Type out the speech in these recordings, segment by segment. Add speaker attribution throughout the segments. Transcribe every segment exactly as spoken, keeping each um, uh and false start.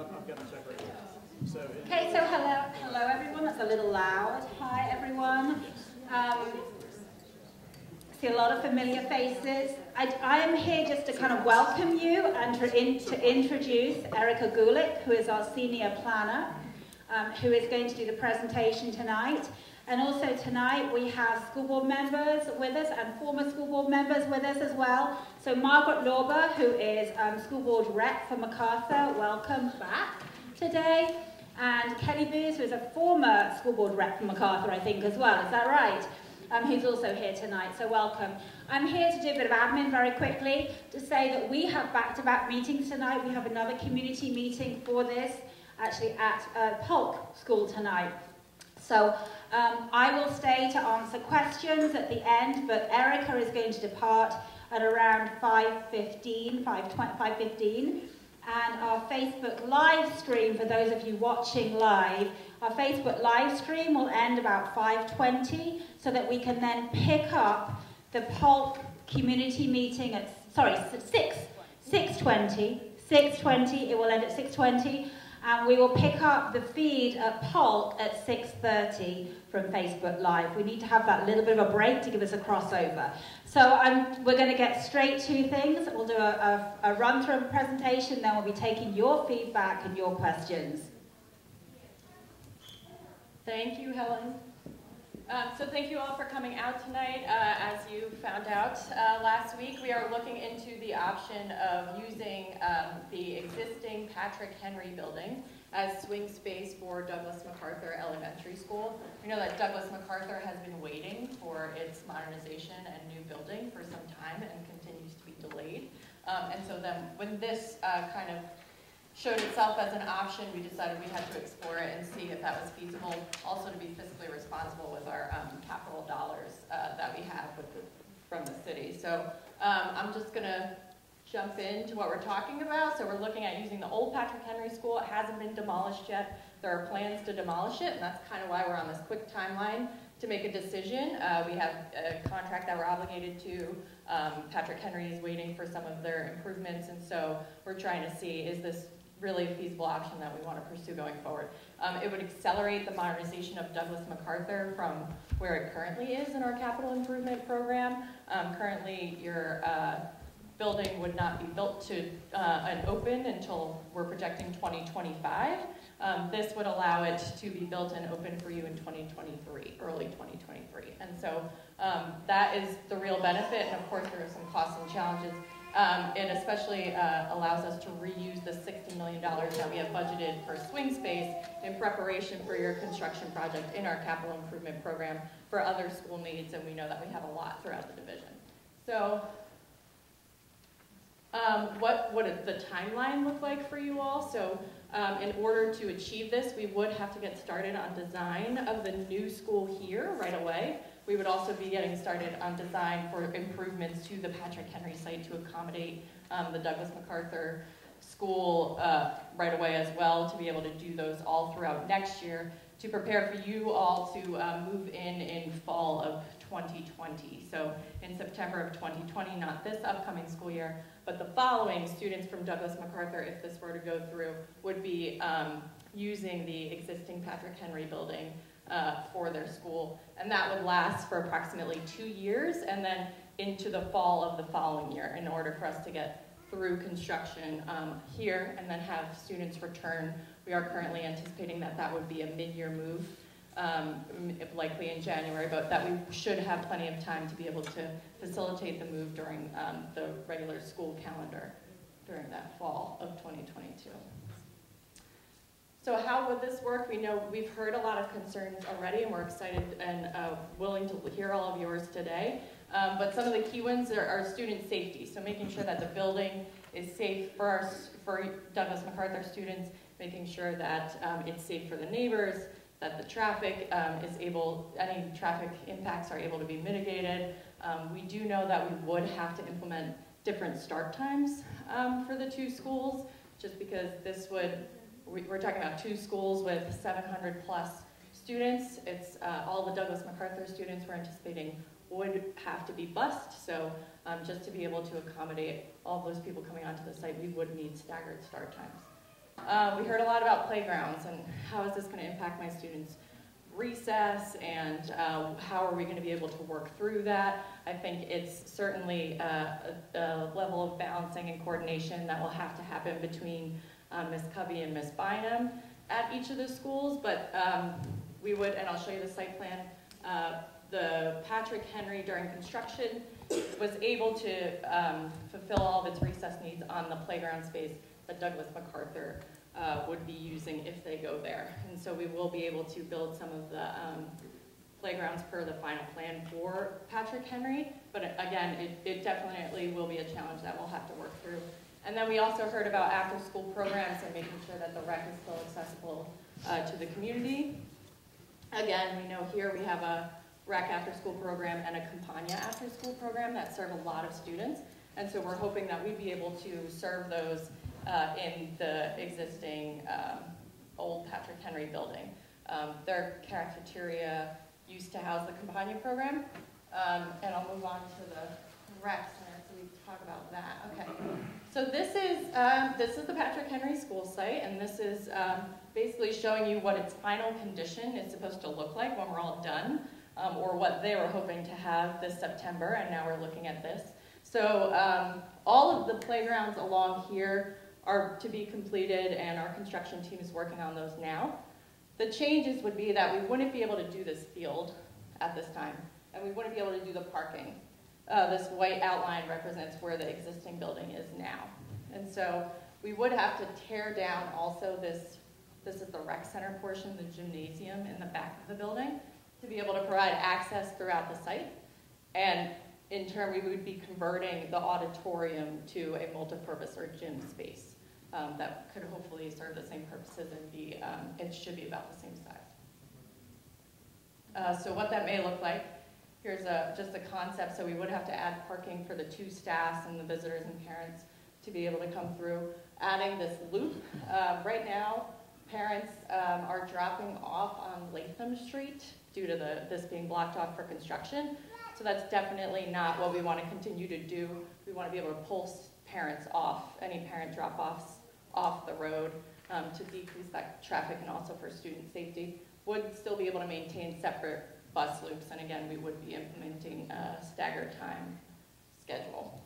Speaker 1: I've got to check right here. So,
Speaker 2: okay, so hello, hello everyone. That's a little loud. Hi everyone. Um, see a lot of familiar faces. I, I am here just to kind of welcome you and to, in, to introduce Erica Gulick, who is our senior planner, um, who is going to do the presentation tonight. And also tonight we have school board members with us and former school board members with us as well. So Margaret Lorber, who is um, school board rep for MacArthur, welcome back today. And Kelly Booth, who is a former school board rep for MacArthur, I think, as well. Is that right? Um, who's also here tonight, so welcome. I'm here to do a bit of admin very quickly to say that we have back-to-back meetings tonight. We have another community meeting for this, actually at uh, Polk School tonight. So um, I will stay to answer questions at the end, but Erica is going to depart at around five fifteen, five fifteen. And our Facebook live stream, for those of you watching live, our Facebook live stream will end about five twenty, so that we can then pick up the Polk community meeting at, sorry, six, six twenty, six twenty, it will end at six twenty. And we will pick up the feed at Polk at six thirty from Facebook Live. We need to have that little bit of a break to give us a crossover. So um, we're going to get straight to things. We'll do a, a, a run-through of a presentation, then we'll be taking your feedback and your questions.
Speaker 3: Thank you, Helen. Um, so thank you all for coming out tonight. Uh, as you found out uh, last week, we are looking into the option of using um, the existing Patrick Henry building as swing space for Douglas MacArthur Elementary School. We know that Douglas MacArthur has been waiting for its modernization and new building for some time and continues to be delayed. Um, and so then when this uh, kind of showed itself as an option, we decided we had to explore it and see if that was feasible, also to be fiscally responsible with our um, capital dollars uh, that we have with the, from the city. So um, I'm just going to jump into what we're talking about. So we're looking at using the old Patrick Henry School. It hasn't been demolished yet. There are plans to demolish it, and that's kind of why we're on this quick timeline to make a decision. Uh, we have a contract that we're obligated to. Um, Patrick Henry is waiting for some of their improvements, and so we're trying to see, is this really a feasible option that we want to pursue going forward. Um, it would accelerate the modernization of Douglas MacArthur from where it currently is in our capital improvement program. Um, currently, your uh, building would not be built to uh, and open until we're projecting twenty twenty-five. Um, this would allow it to be built and open for you in twenty twenty-three, early twenty twenty-three. And so um, that is the real benefit, and of course there are some costs and challenges. Um, it especially uh, allows us to reuse the sixty million dollars that we have budgeted for swing space in preparation for your construction project in our capital improvement program for other school needs, and we know that we have a lot throughout the division. So um, what would the timeline look like for you all? So um, in order to achieve this, we would have to get started on design of the new school here right away. We would also be getting started on design for improvements to the Patrick Henry site to accommodate um, the Douglas MacArthur School uh, right away as well, to be able to do those all throughout next year, to prepare for you all to uh, move in in fall of twenty twenty. So in September of twenty twenty, not this upcoming school year, but the following, students from Douglas MacArthur, if this were to go through, would be um, using the existing Patrick Henry building Uh, for their school, and that would last for approximately two years and then into the fall of the following year in order for us to get through construction um, here and then have students return. We are currently anticipating that that would be a mid-year move, um, likely in January, but that we should have plenty of time to be able to facilitate the move during um, the regular school calendar during that fall of twenty twenty-two. So how would this work? We know we've heard a lot of concerns already, and we're excited and uh, willing to hear all of yours today. Um, but some of the key ones are, are student safety. So making sure that the building is safe for, our, for Douglas MacArthur students, making sure that um, it's safe for the neighbors, that the traffic um, is able, any traffic impacts are able to be mitigated. Um, we do know that we would have to implement different start times um, for the two schools, just because this would, we're talking about two schools with seven hundred plus students. It's uh, all the Douglas MacArthur students we're anticipating would have to be bused. So um, just to be able to accommodate all those people coming onto the site, we would need staggered start times. Uh, we heard a lot about playgrounds and how is this going to impact my students' recess, and uh, how are we going to be able to work through that. I think it's certainly uh, a, a level of balancing and coordination that will have to happen between uh, Miz Covey and Miz Bynum at each of the schools, but um, we would, and I'll show you the site plan, uh, the Patrick Henry during construction was able to um, fulfill all of its recess needs on the playground space that Douglas MacArthur uh, would be using if they go there. And so we will be able to build some of the um, playgrounds per the final plan for Patrick Henry, but again, it, it definitely will be a challenge that we'll have to work through. And then we also heard about after-school programs and making sure that the rec is still accessible uh, to the community. Again, we know here we have a rec after-school program and a Campagna after-school program that serve a lot of students. And so we're hoping that we'd be able to serve those uh, in the existing um, old Patrick Henry building. Um, their cafeteria used to house the Campagna program. Um, and I'll move on to the rec center so we can talk about that. Okay. So this is, um, this is the Patrick Henry school site, and this is um, basically showing you what its final condition is supposed to look like when we're all done. Um, or what they were hoping to have this September, and now we're looking at this. So um, all of the playgrounds along here are to be completed, and our construction team is working on those now. The changes would be that we wouldn't be able to do this field at this time, and we wouldn't be able to do the parking. Uh, this white outline represents where the existing building is now. And so we would have to tear down also this, this is the rec center portion, the gymnasium in the back of the building, to be able to provide access throughout the site. And in turn, we would be converting the auditorium to a multipurpose or gym space um, that could hopefully serve the same purposes and be, um, it should be about the same size. Uh, so what that may look like, here's a, just a concept. So we would have to add parking for the two staffs and the visitors and parents to be able to come through. Adding this loop, uh, right now, parents um, are dropping off on Latham Street due to the, this being blocked off for construction. So that's definitely not what we want to continue to do. We want to be able to pull parents off, any parent drop-offs off the road um, to decrease that traffic and also for student safety. Would still be able to maintain separate bus loops, and again, we would be implementing a staggered time schedule.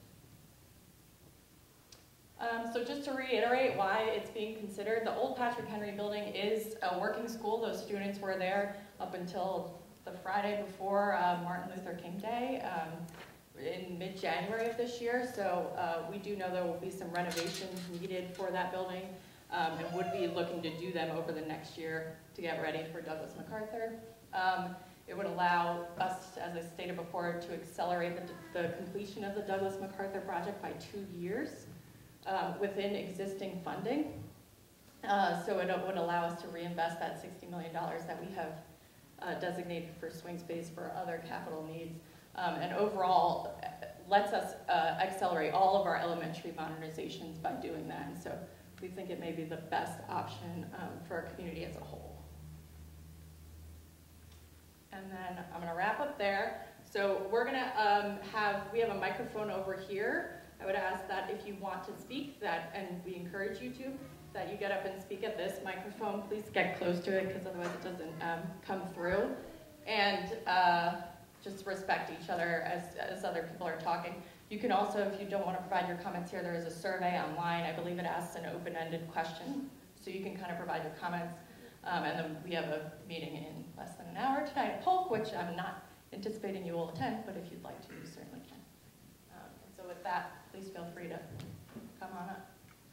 Speaker 3: Um, so just to reiterate why it's being considered, the old Patrick Henry building is a working school. Those students were there up until the Friday before uh, Martin Luther King Day um, in mid-January of this year. So uh, we do know there will be some renovations needed for that building um, and would be looking to do them over the next year to get ready for Douglas MacArthur. Um, it would allow us, as I stated before, to accelerate the, the completion of the Douglas MacArthur project by two years. Um, within existing funding. Uh, so it would allow us to reinvest that sixty million dollars that we have uh, designated for swing space for other capital needs. Um, and overall, lets us uh, accelerate all of our elementary modernizations by doing that. And so we think it may be the best option um, for our community as a whole. And then I'm gonna wrap up there. So we're gonna um, have, we have a microphone over here. I would ask that if you want to speak, that, and we encourage you to, that you get up and speak at this microphone. Please get close to it, because otherwise it doesn't um, come through. And uh, just respect each other as, as other people are talking. You can also, if you don't want to provide your comments here, there is a survey online. I believe it asks an open-ended question, so you can kind of provide your comments. Um, and then we have a meeting in less than an hour tonight at Polk, which I'm not anticipating you will attend, but if you'd like to, you certainly can. Um, and so with that, please feel free to come on up.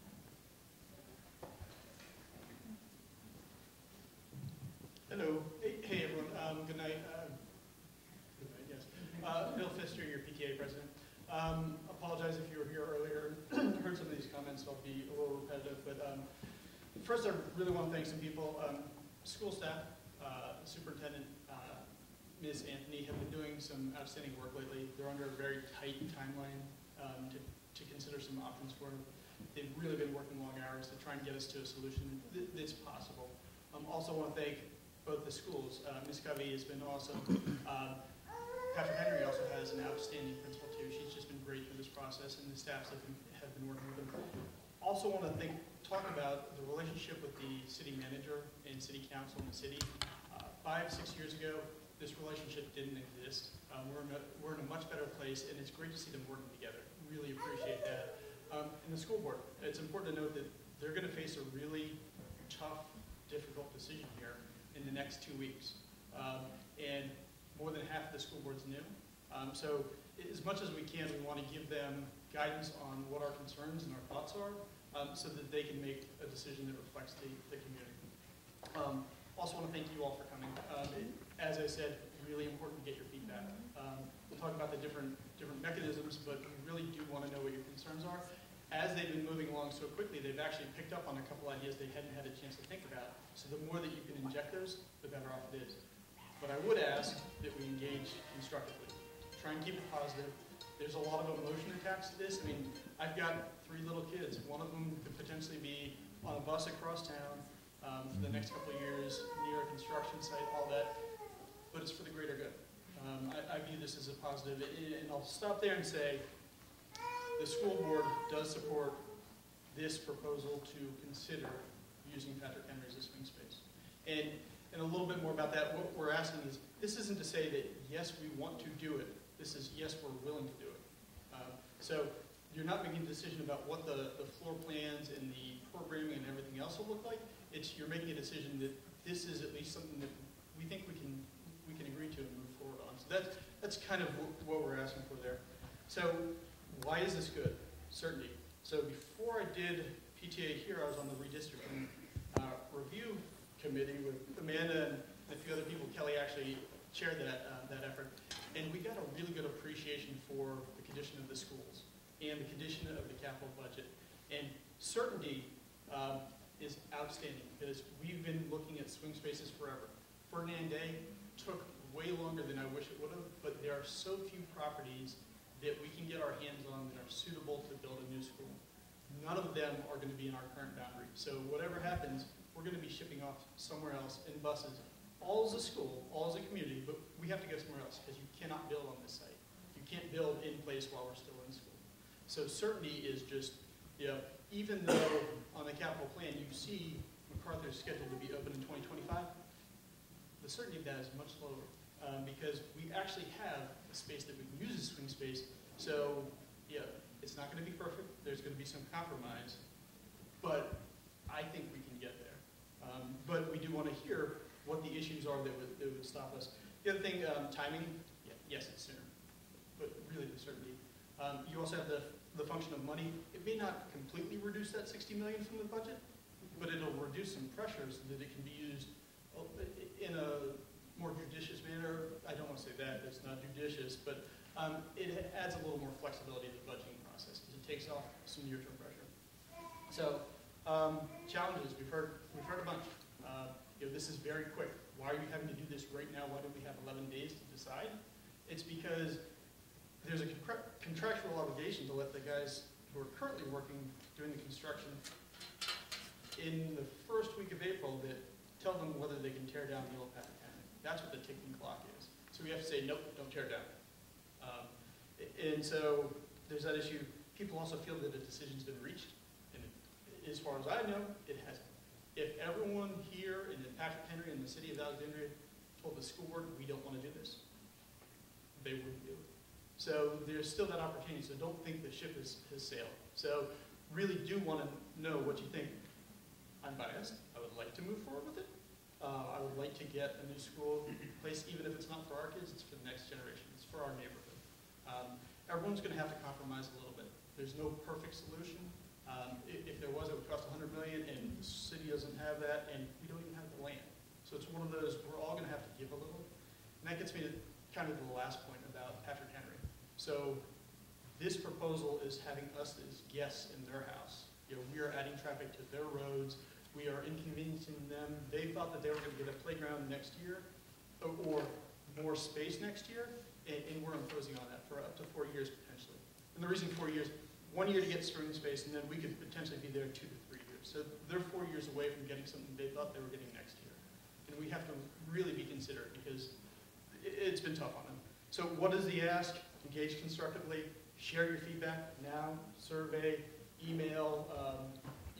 Speaker 1: Hello. Hey, hey everyone. Um, good night. Uh, good night, yes. Uh, Bill Pfister, your P T A president. Um, apologize if you were here earlier. Heard some of these comments, so I'll be a little repetitive. But um, first, I really want to thank some people. Um, school staff, uh, superintendent, uh, Miz Anthony, have been doing some outstanding work lately. They're under a very tight timeline um, to, to consider some options for them. They've really been working long hours to try and get us to a solution th that's possible. Um, also want to thank both the schools. Uh, Miz Covey has been awesome. Um, Patrick Henry also has an outstanding principal too. She's just been great through this process, and the staffs have been, have been working with them. Also want to thank talk about the relationship with the city manager and city council and the city. Uh, five, six years ago, this relationship didn't exist. Um, we're, in a, we're in a much better place, and it's great to see them working together. Really appreciate that. Um, and the school board, it's important to note that they're going to face a really tough, difficult decision here in the next two weeks. Um, and more than half of the school board's new. Um, so as much as we can, we want to give them guidance on what our concerns and our thoughts are, um, so that they can make a decision that reflects the, the community. Um, also want to thank you all for coming. Um, it, as I said, really important to get your feedback. Um, we'll talk about the different, different mechanisms, but we really do want to know what your concerns are. As they've been moving along so quickly, they've actually picked up on a couple ideas they hadn't had a chance to think about. So the more that you can inject those, the better off it is. But I would ask that we engage constructively. Try and keep it positive. There's a lot of emotion attached to this. I mean, I've got three little kids. One of them could potentially be on a bus across town um, for the next couple of years, near a construction site, all that. But it's for the greater good. Um, I, I view this as a positive. And I'll stop there and say, the school board does support this proposal to consider using Patrick Henry as a swing space. And, and a little bit more about that, what we're asking is, this isn't to say that, yes, we want to do it. This is, yes, we're willing to do it. Uh, so you're not making a decision about what the, the floor plans and the programming and everything else will look like. It's, you're making a decision that this is at least something that we think we can, we can agree to and move forward on. So that's, that's kind of what we're asking for there. So why is this good? Certainty. So before I did P T A here, I was on the redistricting uh, review committee with Amanda and a few other people. Kelly actually chaired that, uh, that effort. And we got a really good appreciation for the condition of the schools and the condition of the capital budget. And certainty um, is outstanding because we've been looking at swing spaces forever. Ferdinand Day took way longer than I wish it would have, but there are so few properties that we can get our hands on that are suitable to build a new school. None of them are going to be in our current boundary. So whatever happens, we're going to be shipping off somewhere else in buses. All is a school, all is a community, but we have to go somewhere else because you cannot build on this site. You can't build in place while we're still in school. So certainty is just, you know, even though on the capital plan you see MacArthur is scheduled to be open in twenty twenty-five, the certainty of that is much lower um, because we actually have a space that we can use as swing space. So, yeah, it's not going to be perfect. There's going to be some compromise, but I think we can get there. Um, but we do want to hear what the issues are that would, that would stop us. The other thing, um, timing, yeah, yes, it's sooner, but really the certainty. Um, you also have the, the function of money. It may not completely reduce that sixty million dollars from the budget, but it'll reduce some pressure so that it can be used in a more judicious manner. I don't want to say that, it's not judicious, but um, it adds a little more flexibility to the budgeting process because it takes off some near-term pressure. So, um, challenges, we've heard, we've heard a bunch. Uh, You know, this is very quick. Why are you having to do this right now? Why do we have eleven days to decide? It's because there's a contractual obligation to let the guys who are currently working, doing the construction, in the first week of April, that tell them whether they can tear down the old Patrick Henry. That's what the ticking clock is. So we have to say, nope, don't tear down. Um, and so there's that issue. People also feel that a decision's been reached. And as far as I know, it hasn't. If everyone here in Patrick Henry and the city of Alexandria told the school board, we don't want to do this, they wouldn't do it. So there's still that opportunity, so don't think the ship has, has sailed. So really do want to know what you think. I'm biased. I would like to move forward with it. Uh, I would like to get a new school place, even if it's not for our kids, it's for the next generation. It's for our neighborhood. Um, everyone's going to have to compromise a little bit. There's no perfect solution. Um, if, if there was, it would cost one hundred million dollars, and the city doesn't have that, and we don't even have the land. So it's one of those, we're all going to have to give a little. And that gets me to kind of the last point about Patrick Henry. So this proposal is having us as guests in their house. You know, we are adding traffic to their roads. We are inconveniencing them. They thought that they were going to get a playground next year, or, or more space next year, and, and we're imposing on that for up to four years potentially. And the reason four years, one year to get swing space, and then we could potentially be there two to three years. So they're four years away from getting something they thought they were getting next year. And we have to really be considerate because it's been tough on them. So what is the ask? Engage constructively, share your feedback now, survey, email. Um,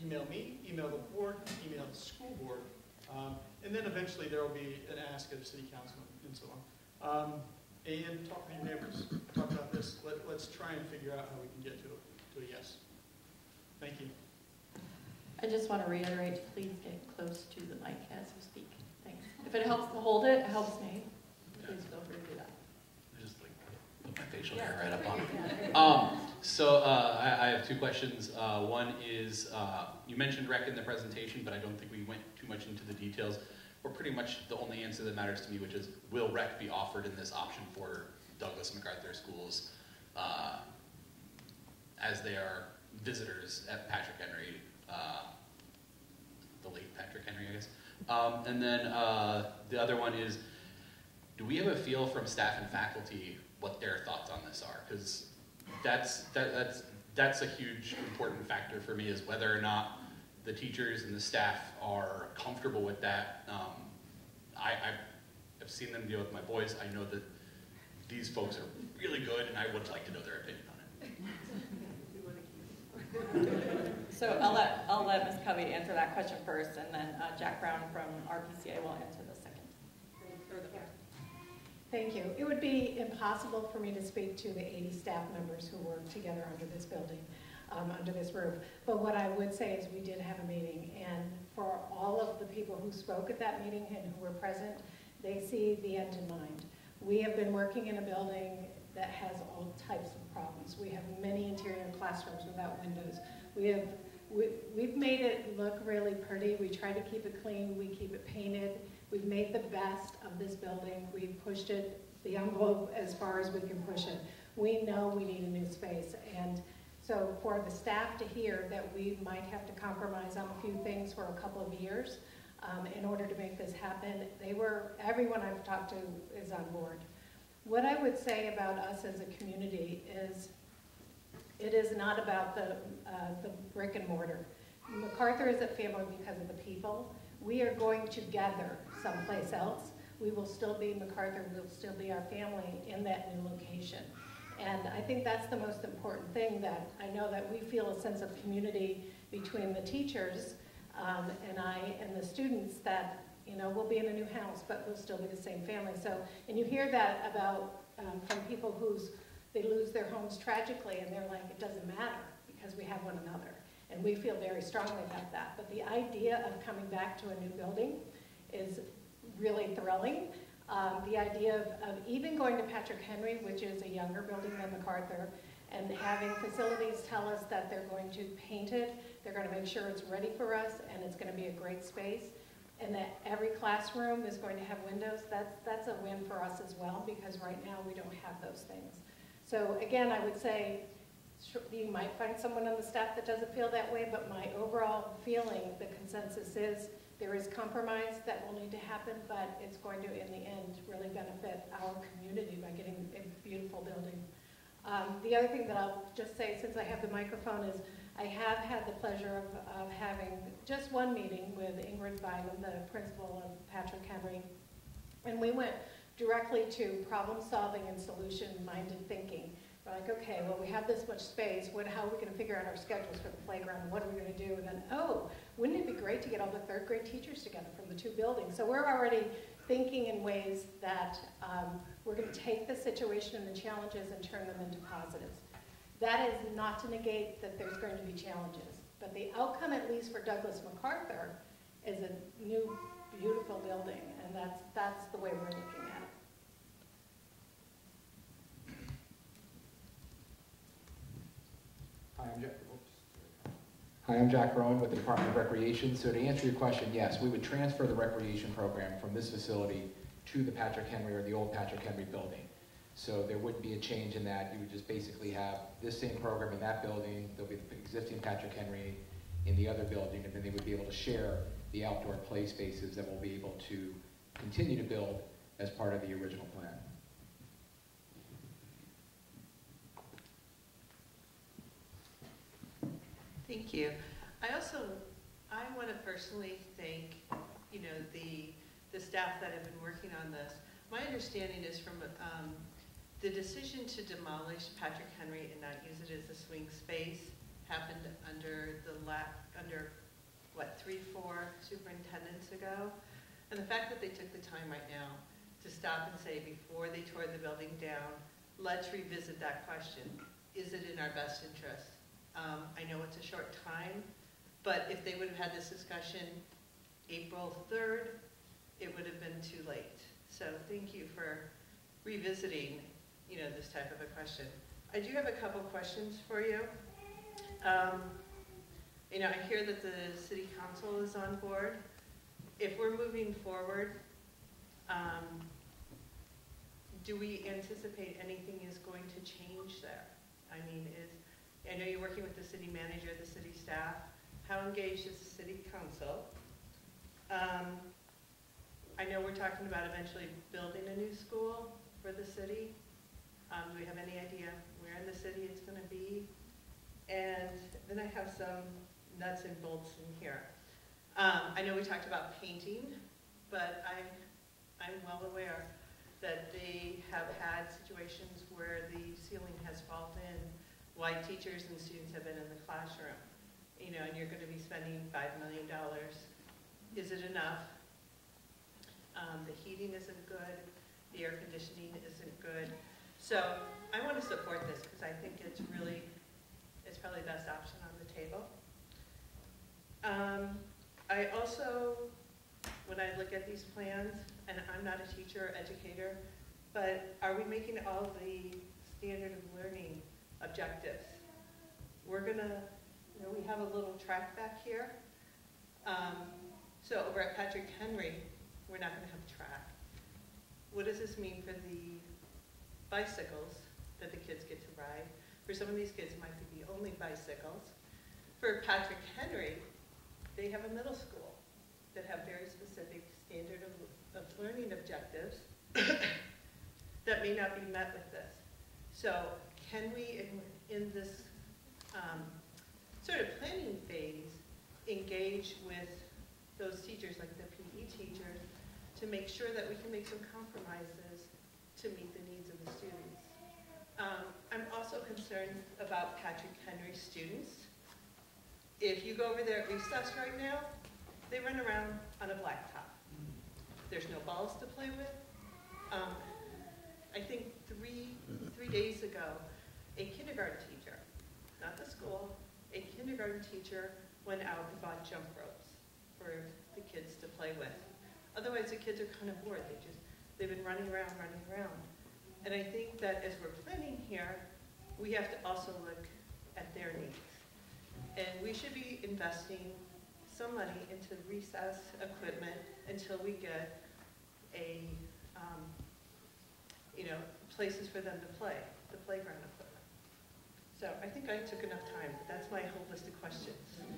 Speaker 1: email me, email the board, email the school board, um, and then eventually there will be an ask of the city council and so on. Um, and talk to your neighbors, talk about this. Let, let's try and figure out how we can get to a, to a yes. Thank you.
Speaker 3: I just want to reiterate, please get close to the mic as you speak. Thanks. If it helps to hold it, it helps me. Please feel free to do that.
Speaker 4: Just like put my facial hair
Speaker 3: Yeah.
Speaker 4: right up on it. Um, so uh, I, I have two questions. Uh, one is, uh, you mentioned rec in the presentation, but I don't think we went too much into the details. Or pretty much the only answer that matters to me, which is, will rec be offered in this option for Douglas MacArthur schools uh, as they are visitors at Patrick Henry, uh, the late Patrick Henry, I guess. Um, and then uh, the other one is, do we have a feel from staff and faculty what their thoughts on this are? Because that's, that, that's, that's a huge important factor for me, is whether or not the teachers and the staff are comfortable with that. Um, I, I've seen them deal with my boys. I know that these folks are really good, and I would like to know their opinion on it.
Speaker 3: So I'll let, I'll let Miz Covey answer that question first, and then uh, Jack Brown from R P C A will answer the second. Or the first.
Speaker 5: Thank you. It would be impossible for me to speak to the eighty staff members who work together under this building, um, under this roof. But what I would say is we did have a meeting, and for all of the people who spoke at that meeting and who were present, they see the end in mind. We have been working in a building that has all types of problems. We have many interior classrooms without windows. We have, we, we've made it look really pretty. We try to keep it clean. We keep it painted. We've made the best of this building. We've pushed it, the envelope, as far as we can push it. We know we need a new space. And so for the staff to hear that we might have to compromise on a few things for a couple of years um, in order to make this happen, they were, everyone I've talked to is on board. What I would say about us as a community is it is not about the, uh, the brick and mortar. MacArthur is a family because of the people. We are going together someplace else. We will still be MacArthur, we'll still be our family in that new location. And I think that's the most important thing, that I know that we feel a sense of community between the teachers um, and I and the students, that, you know, we'll be in a new house, but we'll still be the same family. So, and you hear that about um, from people who's, they lose their homes tragically, and they're like, it doesn't matter because we have one another. And we feel very strongly about that. But the idea of coming back to a new building is really thrilling. Um, the idea of, of even going to Patrick Henry, which is a younger building than MacArthur, and having facilities tell us that they're going to paint it, they're going to make sure it's ready for us, and it's going to be a great space, and that every classroom is going to have windows, that's, that's a win for us as well, because right now we don't have those things. So again, I would say, you might find someone on the staff that doesn't feel that way, but my overall feeling, the consensus is, there is compromise that will need to happen, but it's going to, in the end, really benefit our community by getting a beautiful building. Um, the other thing that I'll just say, since I have the microphone, is I have had the pleasure of, of having just one meeting with Ingrid Bynum, the principal of Patrick Henry, and we went directly to problem solving and solution-minded thinking. We're like, okay, well, we have this much space. What, how are we going to figure out our schedules for the playground? What are we going to do? And then, oh, wouldn't it be great to get all the third grade teachers together from the two buildings? So we're already thinking in ways that um, we're going to take the situation and the challenges and turn them into positives. That is not to negate that there's going to be challenges. But the outcome, at least for Douglas MacArthur, is a new, beautiful building. And that's, that's the way we're looking at it.
Speaker 6: Hi, I'm Jack. Oops. Hi, I'm Jack Rowan with the Department of Recreation. So to answer your question, yes, we would transfer the recreation program from this facility to the Patrick Henry or the old Patrick Henry building. So there wouldn't be a change in that. You would just basically have this same program in that building. There'll be the existing Patrick Henry in the other building, and then they would be able to share the outdoor play spaces that we'll be able to continue to build as part of the original plan.
Speaker 7: Thank you. I also, I want to personally thank, you know, the, the staff that have been working on this. My understanding is from um, the decision to demolish Patrick Henry and not use it as a swing space happened under the la under what three, four superintendents ago, and the fact that they took the time right now to stop and say before they tore the building down, let's revisit that question. Is it in our best interest? Um, I know it's a short time, but if they would have had this discussion April third, it would have been too late. So thank you for revisiting, you know, this type of a question. I do have a couple questions for you. Um, you know, I hear that the city council is on board. If we're moving forward, um, do we anticipate anything is going to change there? I mean, is, I know you're working with the city manager, the city staff. How engaged is the city council? Um, I know we're talking about eventually building a new school for the city. Um, do we have any idea where in the city it's going to be? And then I have some nuts and bolts in here. Um, I know we talked about painting, but I, I'm well aware that they have had situations where the ceiling has fallen in while teachers and students have been in the classroom. You know, and you're going to be spending five million dollars. Is it enough? Um, the heating isn't good. The air conditioning isn't good. So I want to support this because I think it's really, it's probably the best option on the table. Um, I also, when I look at these plans, and I'm not a teacher or educator, but are we making all the standard of learning objectives? We're gonna, you know, we have a little track back here. Um, so over at Patrick Henry, we're not gonna have a track. What does this mean for the bicycles that the kids get to ride? For some of these kids, it might be the only bicycles. For Patrick Henry, they have a middle school that have very specific standard of, of learning objectives that may not be met with this. So can we, in, in this um, sort of planning phase, engage with those teachers, like the P E teachers, to make sure that we can make some compromises to meet the needs of the students? Um, I'm also concerned about Patrick Henry students. If you go over there at recess right now, they run around on a blacktop. There's no balls to play with. Um, I think three, three days ago, a kindergarten teacher, not the school, a kindergarten teacher went out and bought jump ropes for the kids to play with. Otherwise, the kids are kind of bored. They just, they've been running around, running around. And I think that as we're planning here, we have to also look at their needs. And we should be investing some money into recess equipment until we get a, um, you know, places for them to play, the playground equipment. So I think I took enough time, but that's my whole list of questions.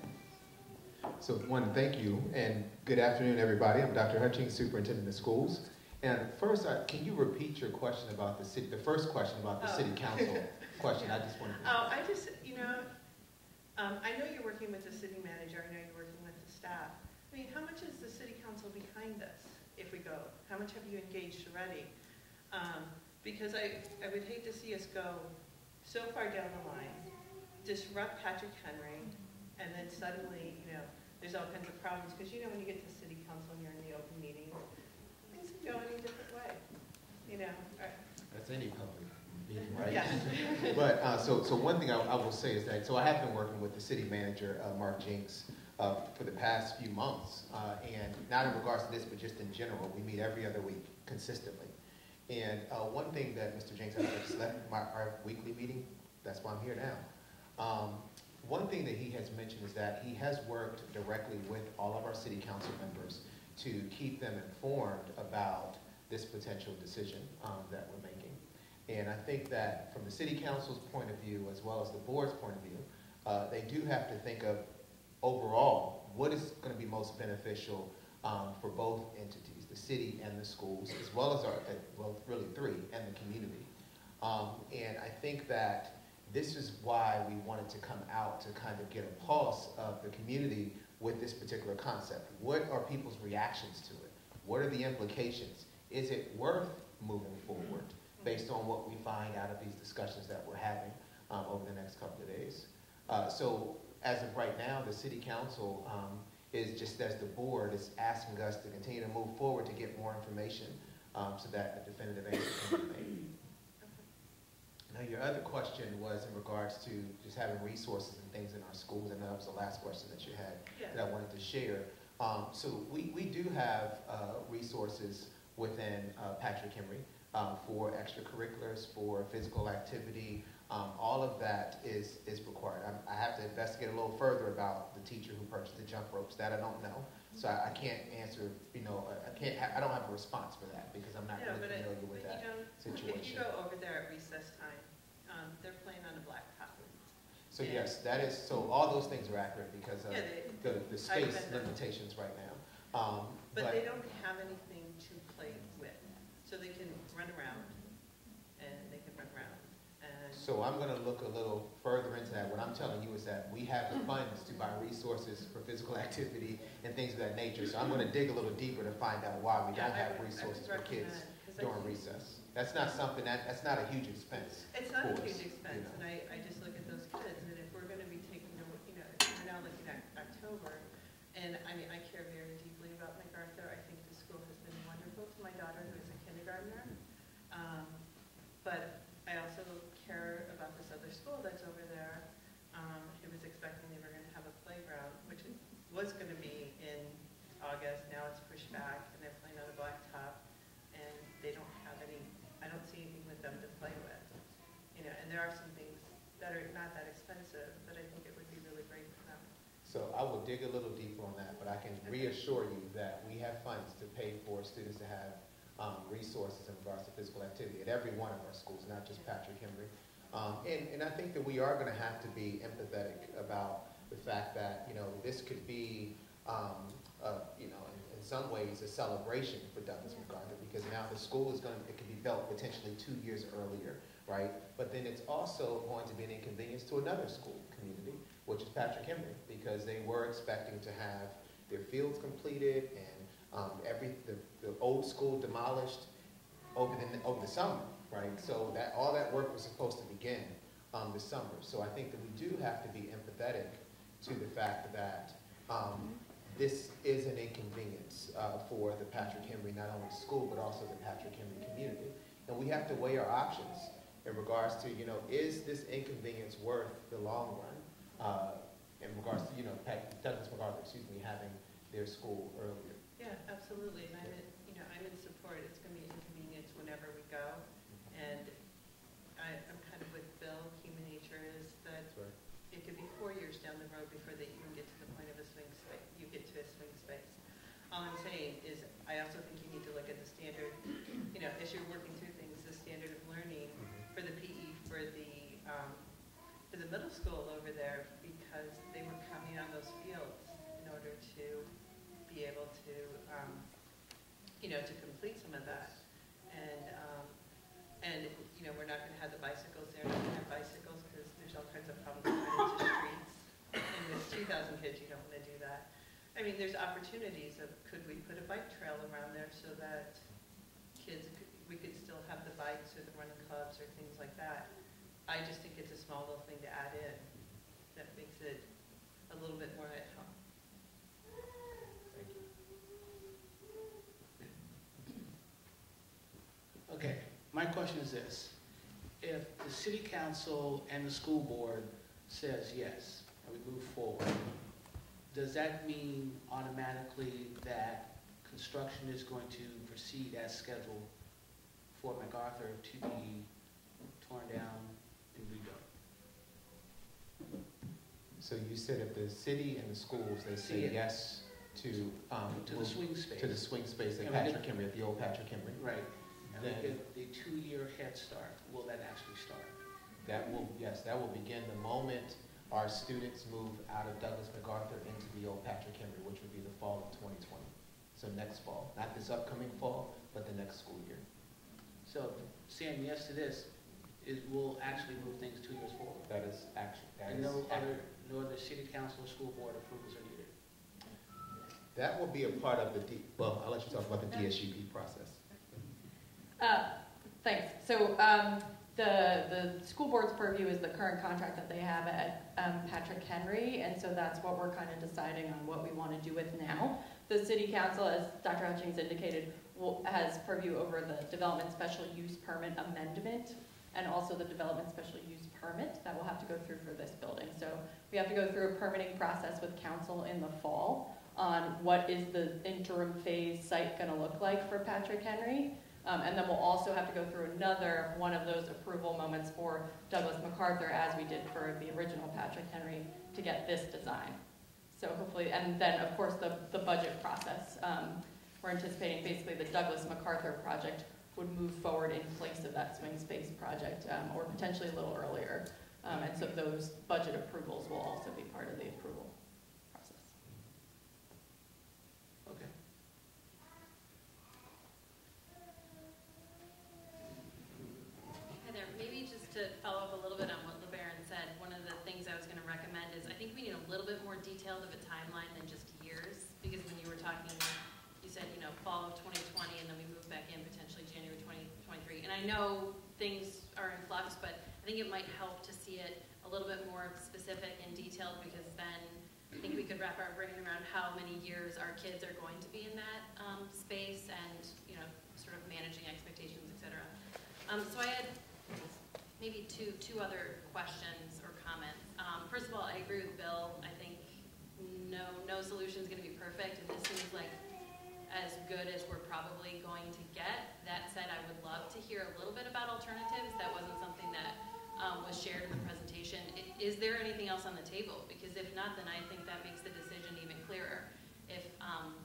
Speaker 6: So one, thank you, and good afternoon, everybody. I'm Doctor Hutchings, Superintendent of Schools. And first, uh, can you repeat your question about the city, the first question about the
Speaker 7: oh.
Speaker 6: city council question? I just wanted to.
Speaker 7: Oh, I just, you know, um, I know you're working with the city manager. I know you're working with the staff. I mean, how much is the city council behind this if we go? How much have you engaged already? Um, because I, I would hate to see us go so far down the line, disrupt Patrick Henry, and then suddenly, you know, there's all kinds of problems. Because you know when you get to city council and you're in the open meeting, things can go in a different way. You know. Right.
Speaker 6: That's any public meeting, right?
Speaker 7: Yes.
Speaker 6: But uh, so, so one thing I, I will say is that, so I have been working with the city manager, uh, Mark Jinks, uh, for the past few months. Uh, and not in regards to this, but just in general, we meet every other week consistently. And uh, one thing that Mister Jinks, I just left my, our weekly meeting, that's why I'm here now. Um, one thing that he has mentioned is that he has worked directly with all of our city council members to keep them informed about this potential decision um, that we're making. And I think that from the city council's point of view, as well as the board's point of view, uh, they do have to think of overall what is going to be most beneficial um, for both entities, the city and the schools, as well as our, well, really three, and the community. Um, and I think that this is why we wanted to come out to kind of get a pulse of the community with this particular concept. What are people's reactions to it? What are the implications? Is it worth moving forward based on what we find out of these discussions that we're having um, over the next couple of days?
Speaker 8: Uh, so as of right now, the city council um, is just as the board is asking us to continue to move forward to get more information um, so that a definitive answer can be made. Now, your other question was in regards to just having resources and things in our schools, and that was the last question that you had
Speaker 7: Yeah.
Speaker 8: that I wanted to share. Um, so we, we do have uh, resources within uh, Patrick Henry um, for extracurriculars, for physical activity. Um, all of that is, is required. I'm, I have to investigate a little further about the teacher who purchased the jump ropes. That I don't know. So I, I can't answer, you know, I can't, ha I don't have a response for that because I'm not
Speaker 7: Yeah,
Speaker 8: really
Speaker 7: but it-
Speaker 8: familiar with
Speaker 7: but
Speaker 8: that
Speaker 7: you don't-
Speaker 8: situation.
Speaker 7: If you go over there at recess time, um, they're playing on a blacktop.
Speaker 8: So yes, that is, so all those things are accurate because of
Speaker 7: Yeah, they-
Speaker 8: the, the space
Speaker 7: been there.
Speaker 8: limitations right now. Um,
Speaker 7: But they don't have anything to play with, so they can run around, and they can run around, and.
Speaker 8: So I'm gonna look a little further into that. What I'm telling you is that we have the funds to buy resources for physical activity and things of that nature. So I'm gonna dig a little deeper to find out why we
Speaker 7: Yeah,
Speaker 8: don't
Speaker 7: I
Speaker 8: have
Speaker 7: would- I would
Speaker 8: resources for kids
Speaker 7: recommend, 'cause I
Speaker 8: during
Speaker 7: think-
Speaker 8: recess. That's not something, that, that's not a huge expense.
Speaker 7: It's not a
Speaker 8: for us,
Speaker 7: huge
Speaker 8: you
Speaker 7: expense,
Speaker 8: know.
Speaker 7: and I, I just look at those kids, and if we're gonna be taking, the you know, we're now looking at October, and I mean, I care very deeply about MacArthur. I think the school has been wonderful to my daughter, who is a kindergartner. Um, but I also care about this other school that's over there, um, who was expecting they were gonna have a playground, which was gonna be in August. Now it's pushed back, and they're playing on a blacktop, and they don't have any, I don't see anything with them to play with. You know, and there are some things that are not that expensive, but I think it would be really great for them.
Speaker 8: So I will dig a little deeper on that, but I can reassure you that we have funds to pay for students to have um, resources in regards to physical activity at every one of our schools, not just Patrick Henry. Um, and, and I think that we are going to have to be empathetic about the fact that, you know, this could be, um, uh, you know, in, in some ways a celebration for Douglas MacArthur, because now the school is going to, it could be built potentially two years earlier, right? But then it's also going to be an inconvenience to another school community, which is Patrick Henry, because they were expecting to have their fields completed and um, every the, the old school demolished over the over the summer, right? So that all that work was supposed to begin um, this summer. So I think that we do have to be empathetic to the fact that um, this is an inconvenience uh, for the Patrick Henry, not only school but also the Patrick Henry community, and we have to weigh our options in regards to, you know, is this inconvenience worth the long run? Uh, in regards to, you know, Douglas MacArthur, excuse me, having their school earlier.
Speaker 7: Yeah, absolutely, and I'm in, you know, I'm in support. It's gonna be inconvenience whenever we go, and I, I'm kind of with Bill. Human nature is that
Speaker 8: That's right.
Speaker 7: it could be four years down the road before they even get to the point of a swing space. You get to a swing space. All I'm saying is, I also think you need to look at the standard, you know, as you're working through things, the standard of learning for the P E for the um, for the middle school over there, because they were counting on those fields in order to be able to, um, you know, to complete some of that. And, um, and you know, we're not going to have the bicycles there. We're going to have bicycles because there's all kinds of problems going into streets. And with two thousand kids, you don't want to do that. I mean, there's opportunities of, could we put a bike trail around there so that kids, could, we could still have the bikes or the running clubs or things like that. I just think it's a small little thing to add in that makes it a little bit more at home.
Speaker 8: Thank you.
Speaker 9: Okay, my question is this. If the city council and the school board says yes, and we move forward, does that mean automatically that construction is going to proceed as scheduled for MacArthur to be torn down and rebuilt?
Speaker 8: So you said if the city and the schools, they say
Speaker 9: See it.
Speaker 8: yes to um,
Speaker 9: To the
Speaker 8: move
Speaker 9: swing space?
Speaker 8: to the swing space at
Speaker 9: And we get-
Speaker 8: Patrick Henry, at the old Patrick Henry.
Speaker 9: Right. And we
Speaker 8: Then-
Speaker 9: get the two-year head start. Will that actually start?
Speaker 8: That will, yes, that will begin the moment our students move out of Douglas MacArthur into the old Patrick Henry, which would be the fall of twenty twenty. So next fall, not this upcoming fall, but the next school year.
Speaker 9: So saying yes to this, it will actually move things two years forward.
Speaker 8: That is actually, that
Speaker 9: And
Speaker 8: is
Speaker 9: no other,
Speaker 8: accurate.
Speaker 9: no other city council or school board approvals are needed.
Speaker 8: That will be a part of the, D well, I'll let you talk about the D S U P process.
Speaker 3: Uh, Thanks. So um, the, the school board's purview is the current contract that they have at um, Patrick Henry, and so that's what we're kind of deciding on what we want to do with now. The city council, as Doctor Hutchings indicated, will, has purview over the development special use permit amendment and also the development special use permit that will have to go through for this building. So we have to go through a permitting process with council in the fall on what is the interim phase site going to look like for Patrick Henry. Um, and then we'll also have to go through another one of those approval moments for Douglas MacArthur, as we did for the original Patrick Henry, to get this design. So hopefully, and then of course the, the budget process. Um, we're anticipating basically the Douglas MacArthur project would move forward in place of that swing space project, um, or potentially a little earlier. Um, and so those budget approvals will also be part of the approval process.
Speaker 9: Okay.
Speaker 10: Hi there. Maybe just to follow up a little bit on what LeBaron said, one of the things I was going to recommend is I think we need a little bit more detailed of a timeline than just years, because when you were talking, you said, you know, fall of twenty twenty, and then we move back in potentially January twenty twenty-three. And I know things are in flux, but I think it might help to see it a little bit more specific and detailed, because then I think we could wrap our brain around how many years our kids are going to be in that um, space, and, you know, sort of managing expectations, et cetera. Um, so I had maybe two, two other questions or comments. Um, first of all, I agree with Bill. I think no, no solution is going to be perfect, and this seems like as good as we're probably going to get. That said, I would love to hear a little bit about alternatives. That wasn't something that um, was shared in the presentation. I, is there anything else on the table? Because if not, then I think that makes the decision even clearer. If, um,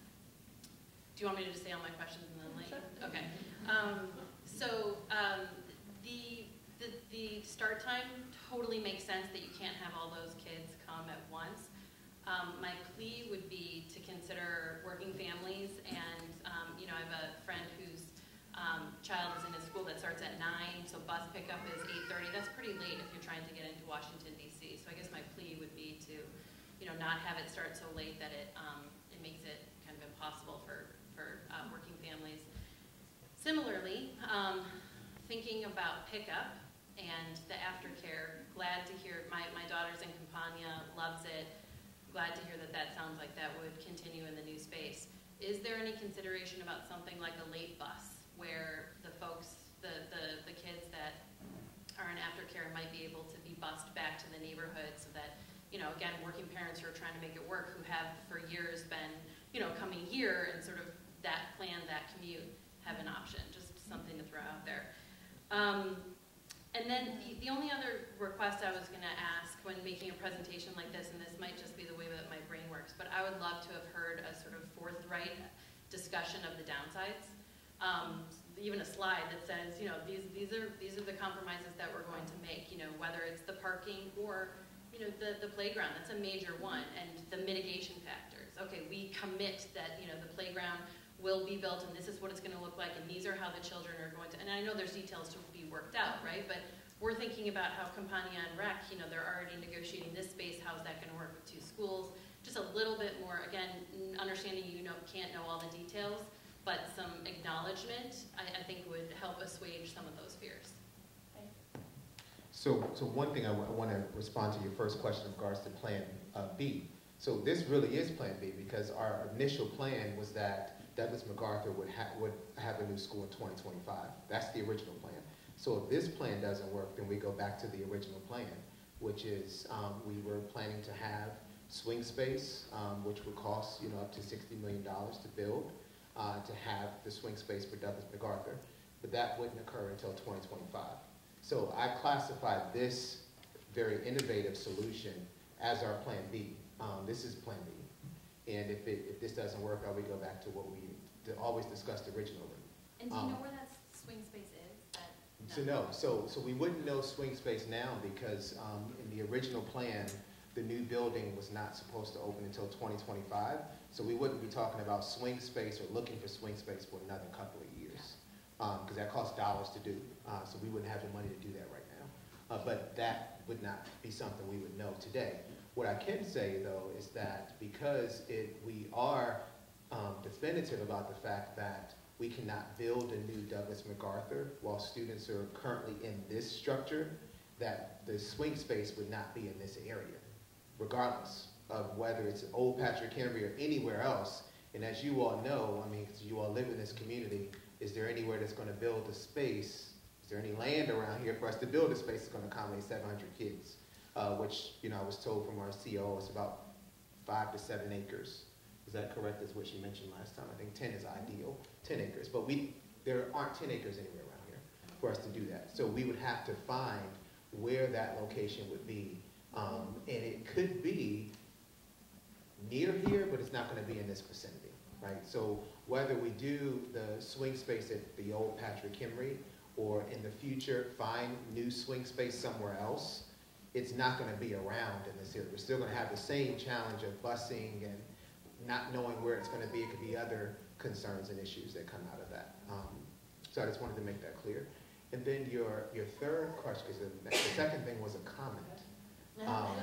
Speaker 10: do you want me to just say all my questions and then let you? Okay. Um, so um, the, the, the start time totally makes sense that you can't have all those kids come at once. Um, my plea would be to consider working families, and um, you know, I have a friend whose um, child is in a school that starts at nine, so bus pickup is eight thirty. That's pretty late if you're trying to get into Washington, D C. So I guess my plea would be to, you know, not have it start so late that it um, it makes it kind of impossible for for uh, working families. Similarly, um, thinking about pickup and the aftercare. Glad to hear my my daughter's in Campania, loves it. Glad to hear that that sounds like that would continue in the new space. Is there any consideration about something like a late bus, where the folks, the, the, the kids that are in aftercare might be able to be bused back to the neighborhood, so that, you know, again, working parents who are trying to make it work, who have for years been, you know, coming here and sort of that plan, that commute, have an option. Just something to throw out there. Um, And then the, the only other request I was going to ask when making a presentation like this, and this might just be the way that my brain works, but I would love to have heard a sort of forthright discussion of the downsides. Um, even a slide that says, you know, these, these, are, these are the compromises that we're going to make, you know, whether it's the parking or, you know, the, the playground. That's a major one. And the mitigation factors. Okay, we commit that, you know, the playground will be built, and this is what it's going to look like, and these are how the children are going to, and I know there's details to be worked out, right? But we're thinking about how Campania and Rec, you know, they're already negotiating this space. How's that going to work with two schools? Just a little bit more, again, understanding you know, can't know all the details, but some acknowledgement, I, I think, would help assuage some of those fears.
Speaker 8: So, so one thing I, w I want to respond to your first question in regards to Plan uh, B. So this really is Plan B, because our initial plan was that Douglas MacArthur would, ha would have a new school in twenty twenty-five. That's the original plan. So if this plan doesn't work, then we go back to the original plan, which is um, we were planning to have swing space, um, which would cost you know up to sixty million dollars to build, uh, to have the swing space for Douglas MacArthur, but that wouldn't occur until twenty twenty-five. So I classified this very innovative solution as our Plan B. Um, this is Plan B. And if, it, if this doesn't work out, we go back to what we always discussed originally.
Speaker 10: And do you
Speaker 8: um,
Speaker 10: know where that swing space is? That,
Speaker 8: so no, so, so we wouldn't know swing space now, because um, in the original plan, the new building was not supposed to open until twenty twenty-five. So we wouldn't be talking about swing space or looking for swing space for another couple of years, because um, that costs dollars to do. Uh, so we wouldn't have the money to do that right now. Uh, but that would not be something we would know today. What I can say, though, is that because it, we are um, definitive about the fact that we cannot build a new Douglas MacArthur while students are currently in this structure, that the swing space would not be in this area, regardless of whether it's Old Patrick Henry or anywhere else. And as you all know, I mean, because you all live in this community, is there anywhere that's going to build a space? Is there any land around here for us to build a space that's going to accommodate seven hundred kids? Uh, which, you know, I was told from our C O O is about five to seven acres. Is that correct? That's what she mentioned last time. I think ten is ideal, ten acres. But we, there aren't ten acres anywhere around here for us to do that. So we would have to find where that location would be. Um, and it could be near here, but it's not going to be in this vicinity, right? So whether we do the swing space at the Old Patrick Henry, or in the future find new swing space somewhere else, it's not going to be around in this area. We're still going to have the same challenge of busing and not knowing where it's going to be. It could be other concerns and issues that come out of that. Um, so I just wanted to make that clear. And then your, your third question, because the, the second thing was a comment. Um,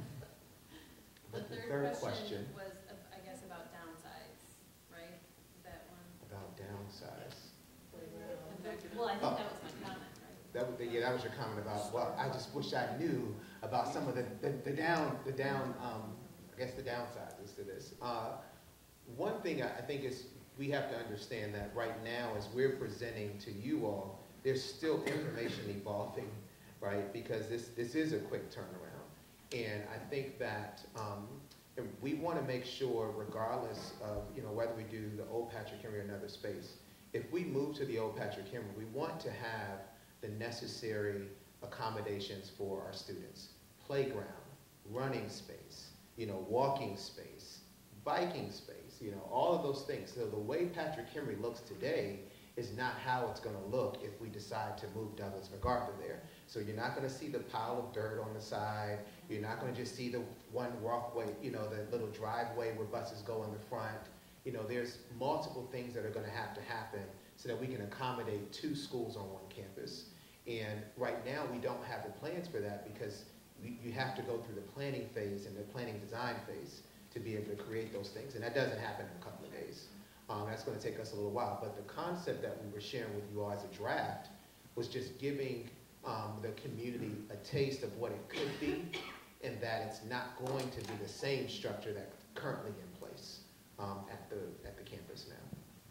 Speaker 10: The
Speaker 8: but the
Speaker 10: third
Speaker 8: third
Speaker 10: question
Speaker 8: question
Speaker 10: was, uh, I guess, about downsides, right? Is that one?
Speaker 8: about downsize.
Speaker 10: Well, I think
Speaker 8: Oh.
Speaker 10: that was my comment, right?
Speaker 8: That was, yeah, that was your comment about, well, I just wish I knew about some of the, the, the down, the down, um, I guess the downsides to this. Uh, one thing I, I think is we have to understand that right now as we're presenting to you all, there's still information evolving, right? Because this, this is a quick turnaround. And I think that um, we want to make sure, regardless of, you know, whether we do the Old Patrick Henry or another space, if we move to the Old Patrick Henry, we want to have the necessary accommodations for our students. Playground, running space, you know, walking space, biking space, you know, all of those things. So the way Patrick Henry looks today is not how it's going to look if we decide to move Douglas MacArthur there. So you're not going to see the pile of dirt on the side. You're not going to just see the one walkway, you know, the little driveway where buses go in the front. You know, there's multiple things that are going to have to happen so that we can accommodate two schools on one campus. And right now, we don't have the plans for that because we, you have to go through the planning phase and the planning design phase to be able to create those things. And that doesn't happen in a couple of days. Um, that's going to take us a little while. But the concept that we were sharing with you all as a draft was just giving um, the community a taste of what it could be, and that it's not going to be the same structure that's currently in place um, at the at the campus now.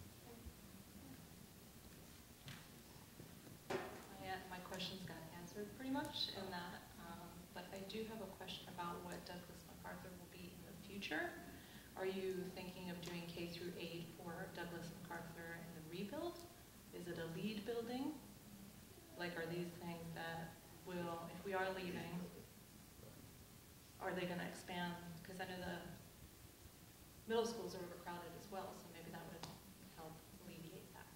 Speaker 3: Yeah, my questions got answered pretty much in that, um, but I do have a question about what Douglas MacArthur will be in the future. Are you thinking of doing K through eight for Douglas MacArthur in the rebuild? Is it a lead building? Like, are these things that will, if we are leaving, are they going to expand? Because I know the middle schools are overcrowded as well, so maybe that would help alleviate that.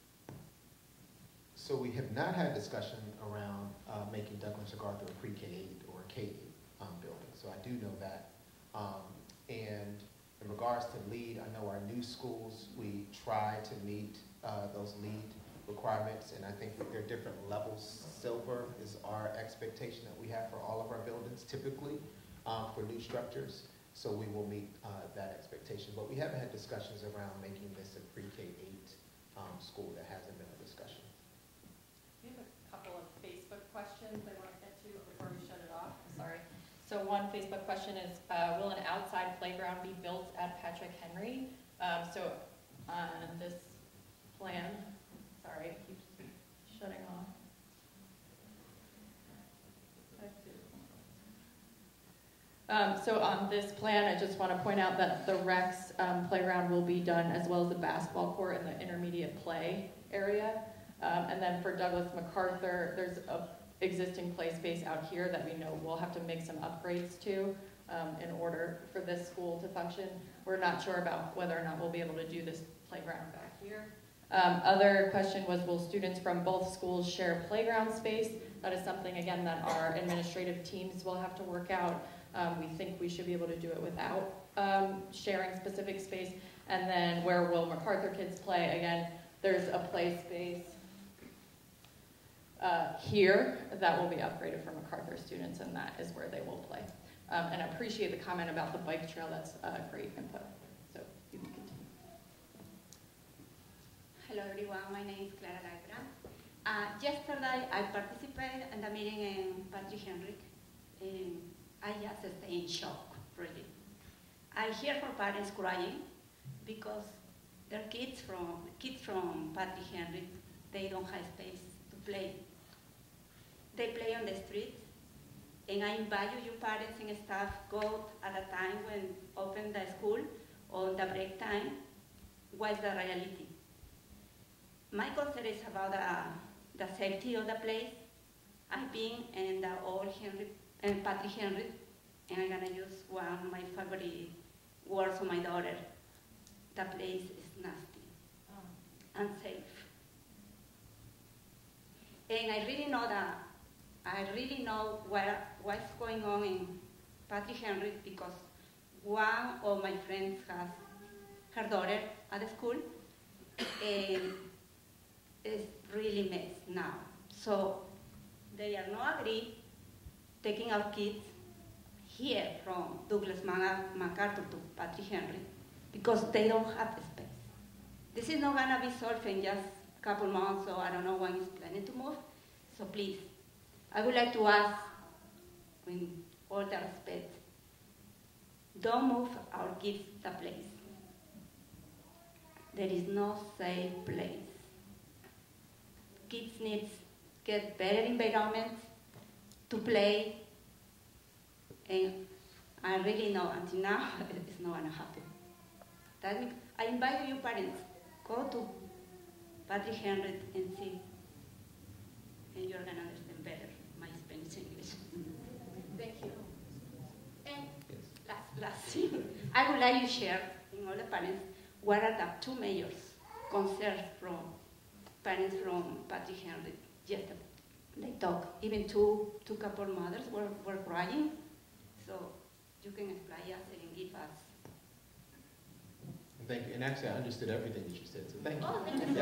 Speaker 8: So we have not had discussion around uh, making Douglas MacArthur a pre-K eight or a K eight um, building. So I do know that. Um, and in regards to lead, I know our new schools, we try to meet uh, those lead requirements, and I think that there are different levels. Silver is our expectation that we have for all of our buildings, typically, um, for new structures. So we will meet uh, that expectation. But we haven't had discussions around making this a pre-K eight um, school. That hasn't been a discussion.
Speaker 3: We have a couple of Facebook questions I want to get to before we shut it off. Sorry. So one Facebook question is, uh, will an outside playground be built at Patrick Henry? Um, so on this plan, sorry, it keeps shutting off. Um, so on this plan, I just want to point out that the Rex um, playground will be done as well as the basketball court and the intermediate play area. Um, and then for Douglas MacArthur, there's a existing play space out here that we know we'll have to make some upgrades to um, in order for this school to function. We're not sure about whether or not we'll be able to do this playground back here. Um, other question was, will students from both schools share playground space? That is something, again, that our administrative teams will have to work out. Um, we think we should be able to do it without um, sharing specific space. And then where will MacArthur kids play? Again, there's a play space uh, here that will be upgraded for MacArthur students, and that is where they will play. Um, and I appreciate the comment about the bike trail. That's uh, great input. So you can continue.
Speaker 11: Hello everyone, my name is Clara Laibra. Uh, yesterday I participated in the meeting in Patrick Henry, and I just stay in shock, really. I hear from parents crying because their kids from kids from Patrick Henry, they don't have space to play. They play on the streets, and I invite you, you parents and staff, go at a time when open the school or the break time. What's the reality? My concern is about the, the safety of the place. I've been in the old Henry, in Patrick Henry, and I'm gonna use one of my favorite words of my daughter. The place is nasty, oh. unsafe. And I really know that, I really know where, what's going on in Patrick Henry because one of my friends has her daughter at the school, and it's really mess now. So they are not agree taking our kids here from Douglas MacArthur to Patrick Henry because they don't have the space. This is not gonna be solved in just a couple months, so I don't know when it's planning to move. So please, I would like to ask, with all the respect, don't move our kids the place. There is no safe place. Kids need to get better environment to play, and I really know until now it's not gonna happen. That means I invite you parents, go to Patrick Henry and see, and you're gonna understand better my Spanish English. Thank you. And last, last thing, I would like you to share in all the parents what are the two major concerns from parents from Patrick Henry. Yes, they talk. Even two, two couple mothers were, were crying. So you can explain us and give us.
Speaker 8: Thank you. And actually, I understood everything that you said, so thank you.
Speaker 11: Oh, thank you.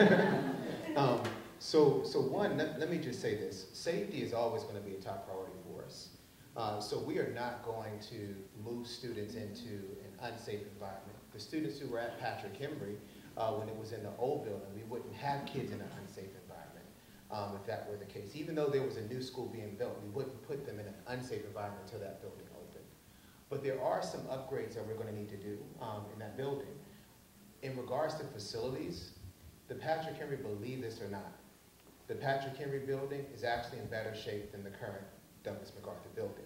Speaker 8: Yes. um, so, so one, let, let me just say this. Safety is always going to be a top priority for us. Uh, so we are not going to move students into an unsafe environment. The students who were at Patrick Henry, uh, when it was in the old building, we wouldn't have kids in an unsafe environment um, if that were the case. Even though there was a new school being built, we wouldn't put them in an unsafe environment until that building opened. But there are some upgrades that we're going to need to do um, in that building. In regards to facilities, the Patrick Henry, believe this or not, the Patrick Henry building is actually in better shape than the current Douglas MacArthur building.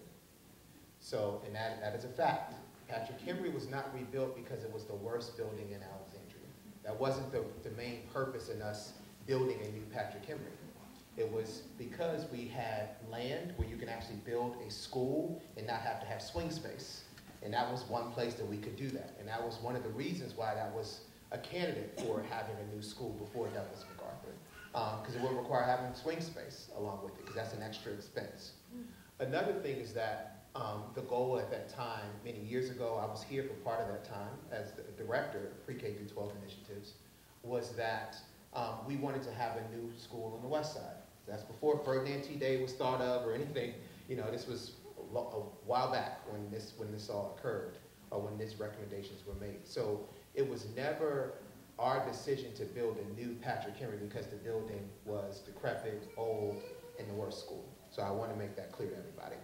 Speaker 8: So, and that, that is a fact. Patrick Henry was not rebuilt because it was the worst building in Alexandria. That wasn't the, the main purpose in us building a new Patrick Henry. It was because we had land where you can actually build a school and not have to have swing space. And that was one place that we could do that. And that was one of the reasons why that was a candidate for having a new school before Douglas MacArthur. Because um, it would require having swing space along with it, because that's an extra expense. Another thing is that Um, the goal at that time, many years ago, I was here for part of that time as the director of pre-K through twelve initiatives, was that um, we wanted to have a new school on the west side. That's before Ferdinand T. Day was thought of or anything. You know, this was a, a while back when this, when this all occurred, or when these recommendations were made. So it was never our decision to build a new Patrick Henry because the building was decrepit, old, and the worst school. So I want to make that clear to everybody.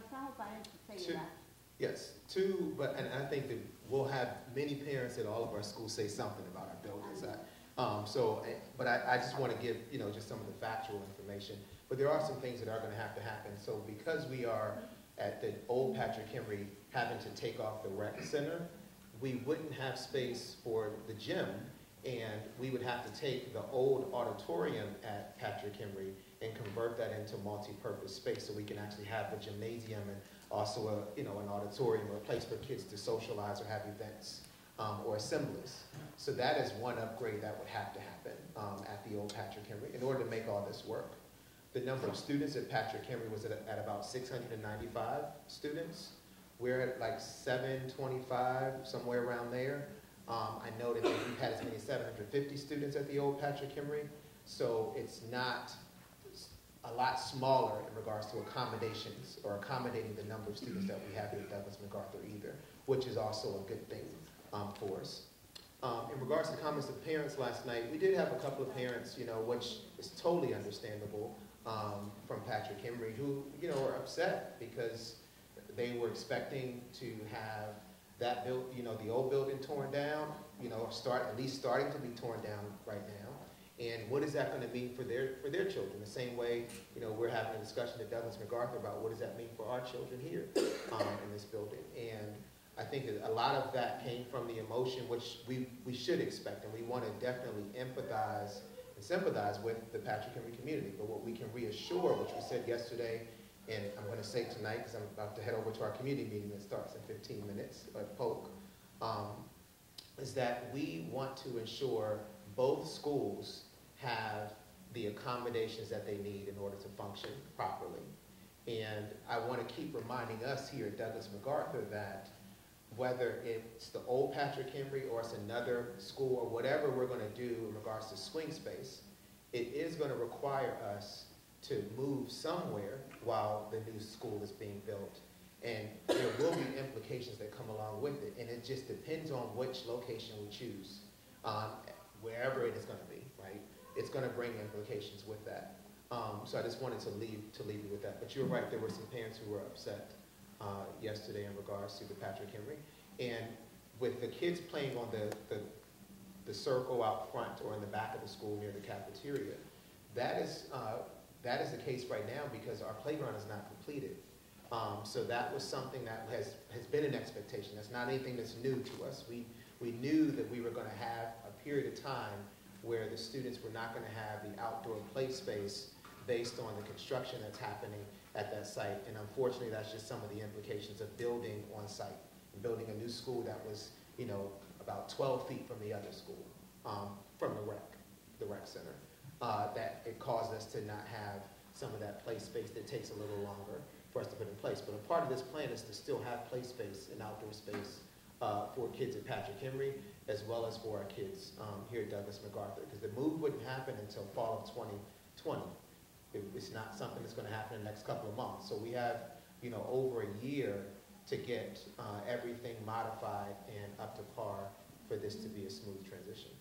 Speaker 8: Two, yes, two, but, and I think that we'll have many parents at all of our schools say something about our buildings. I, um, so, but I, I just want to give, you know, just some of the factual information. But there are some things that are going to have to happen. So because we are at the old Patrick Henry having to take off the rec center, we wouldn't have space for the gym, and we would have to take the old auditorium at Patrick Henry and convert that into multi-purpose space so we can actually have a gymnasium and also a, you know, an auditorium or a place for kids to socialize or have events um, or assemblies. So that is one upgrade that would have to happen um, at the old Patrick Henry in order to make all this work. The number of students at Patrick Henry was at, at about six hundred ninety-five students. We're at like seven twenty-five, somewhere around there. Um, I know that we've had as many as seven hundred fifty students at the old Patrick Henry, so it's not a lot smaller in regards to accommodations or accommodating the number of students that we have here at Douglas MacArthur either, which is also a good thing um, for us. Um, in regards to comments of parents last night, we did have a couple of parents, you know, which is totally understandable, um, from Patrick Henry, who, you know, are upset because they were expecting to have that built, you know, the old building torn down, you know, start at least starting to be torn down right now. And what is that going to mean for their for their children? The same way, you know, we're having a discussion at Douglas MacArthur about what does that mean for our children here um, in this building. And I think that a lot of that came from the emotion, which we, we should expect, and we want to definitely empathize and sympathize with the Patrick Henry community. But what we can reassure, which we said yesterday, and I'm going to say tonight because I'm about to head over to our community meeting that starts in fifteen minutes at Polk, um, is that we want to ensure both schools have the accommodations that they need in order to function properly. And I want to keep reminding us here at Douglas MacArthur that whether it's the old Patrick Henry or it's another school or whatever we're going to do in regards to swing space, it is going to require us to move somewhere while the new school is being built. And there will be implications that come along with it. And it just depends on which location we choose, um, wherever it is going to be, right? It's going to bring implications with that. Um, so I just wanted to leave, to leave you with that. But you're right, there were some parents who were upset Uh, yesterday in regards to the Patrick Henry. And with the kids playing on the, the, the circle out front or in the back of the school near the cafeteria, that is, uh, that is the case right now because our playground is not completed. Um, so that was something that has, has been an expectation. That's not anything that's new to us. We, we knew that we were going to have a period of time where the students were not going to have the outdoor play space based on the construction that's happening at that site. And unfortunately, that's just some of the implications of building on site, and building a new school that was, you know, about twelve feet from the other school, um, from the rec, the rec center. Uh, that it caused us to not have some of that play space that takes a little longer for us to put in place. But a part of this plan is to still have play space and outdoor space uh, for kids at Patrick Henry, as well as for our kids um, here at Douglas MacArthur, because the move wouldn't happen until fall of twenty twenty. It's not something that's going to happen in the next couple of months. So we have, you know, over a year to get uh, everything modified and up to par for this to be a smooth transition.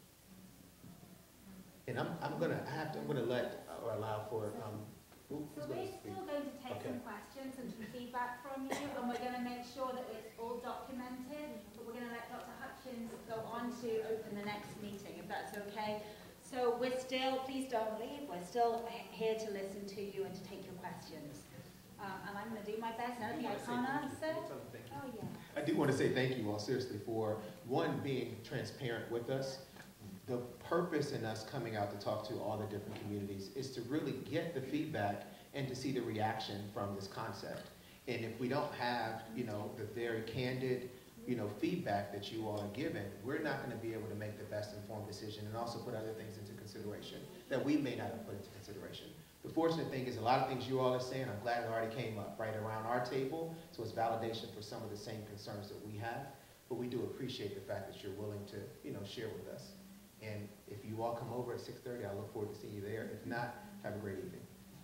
Speaker 8: And I'm, I'm going to have to, I'm going to let or allow for, um, who,
Speaker 2: So
Speaker 8: who's
Speaker 2: we're
Speaker 8: going to speak?
Speaker 2: still going to take
Speaker 8: Okay.
Speaker 2: some questions and some feedback from you, and we're going to make sure that it's all documented, but we're going to let Doctor Hutchins go on to open the next meeting, if that's okay. So we're still, please don't leave, we're still here to listen to you and to take your questions. Um, and I'm going to do my best. Anything I can't answer? Oh, yeah.
Speaker 8: I do want to say thank you all, seriously, for, one, being transparent with us. The purpose in us coming out to talk to all the different communities is to really get the feedback and to see the reaction from this concept. And if we don't have, you know, the very candid, you know, feedback that you all are given, we're not going to be able to make the best informed decision and also put other things into consideration that we may not have put into consideration. The fortunate thing is a lot of things you all are saying, I'm glad it already came up right around our table, so it's validation for some of the same concerns that we have. But we do appreciate the fact that you're willing to, you know, share with us. And if you all come over at six thirty, I look forward to seeing you there. If not, have a great evening.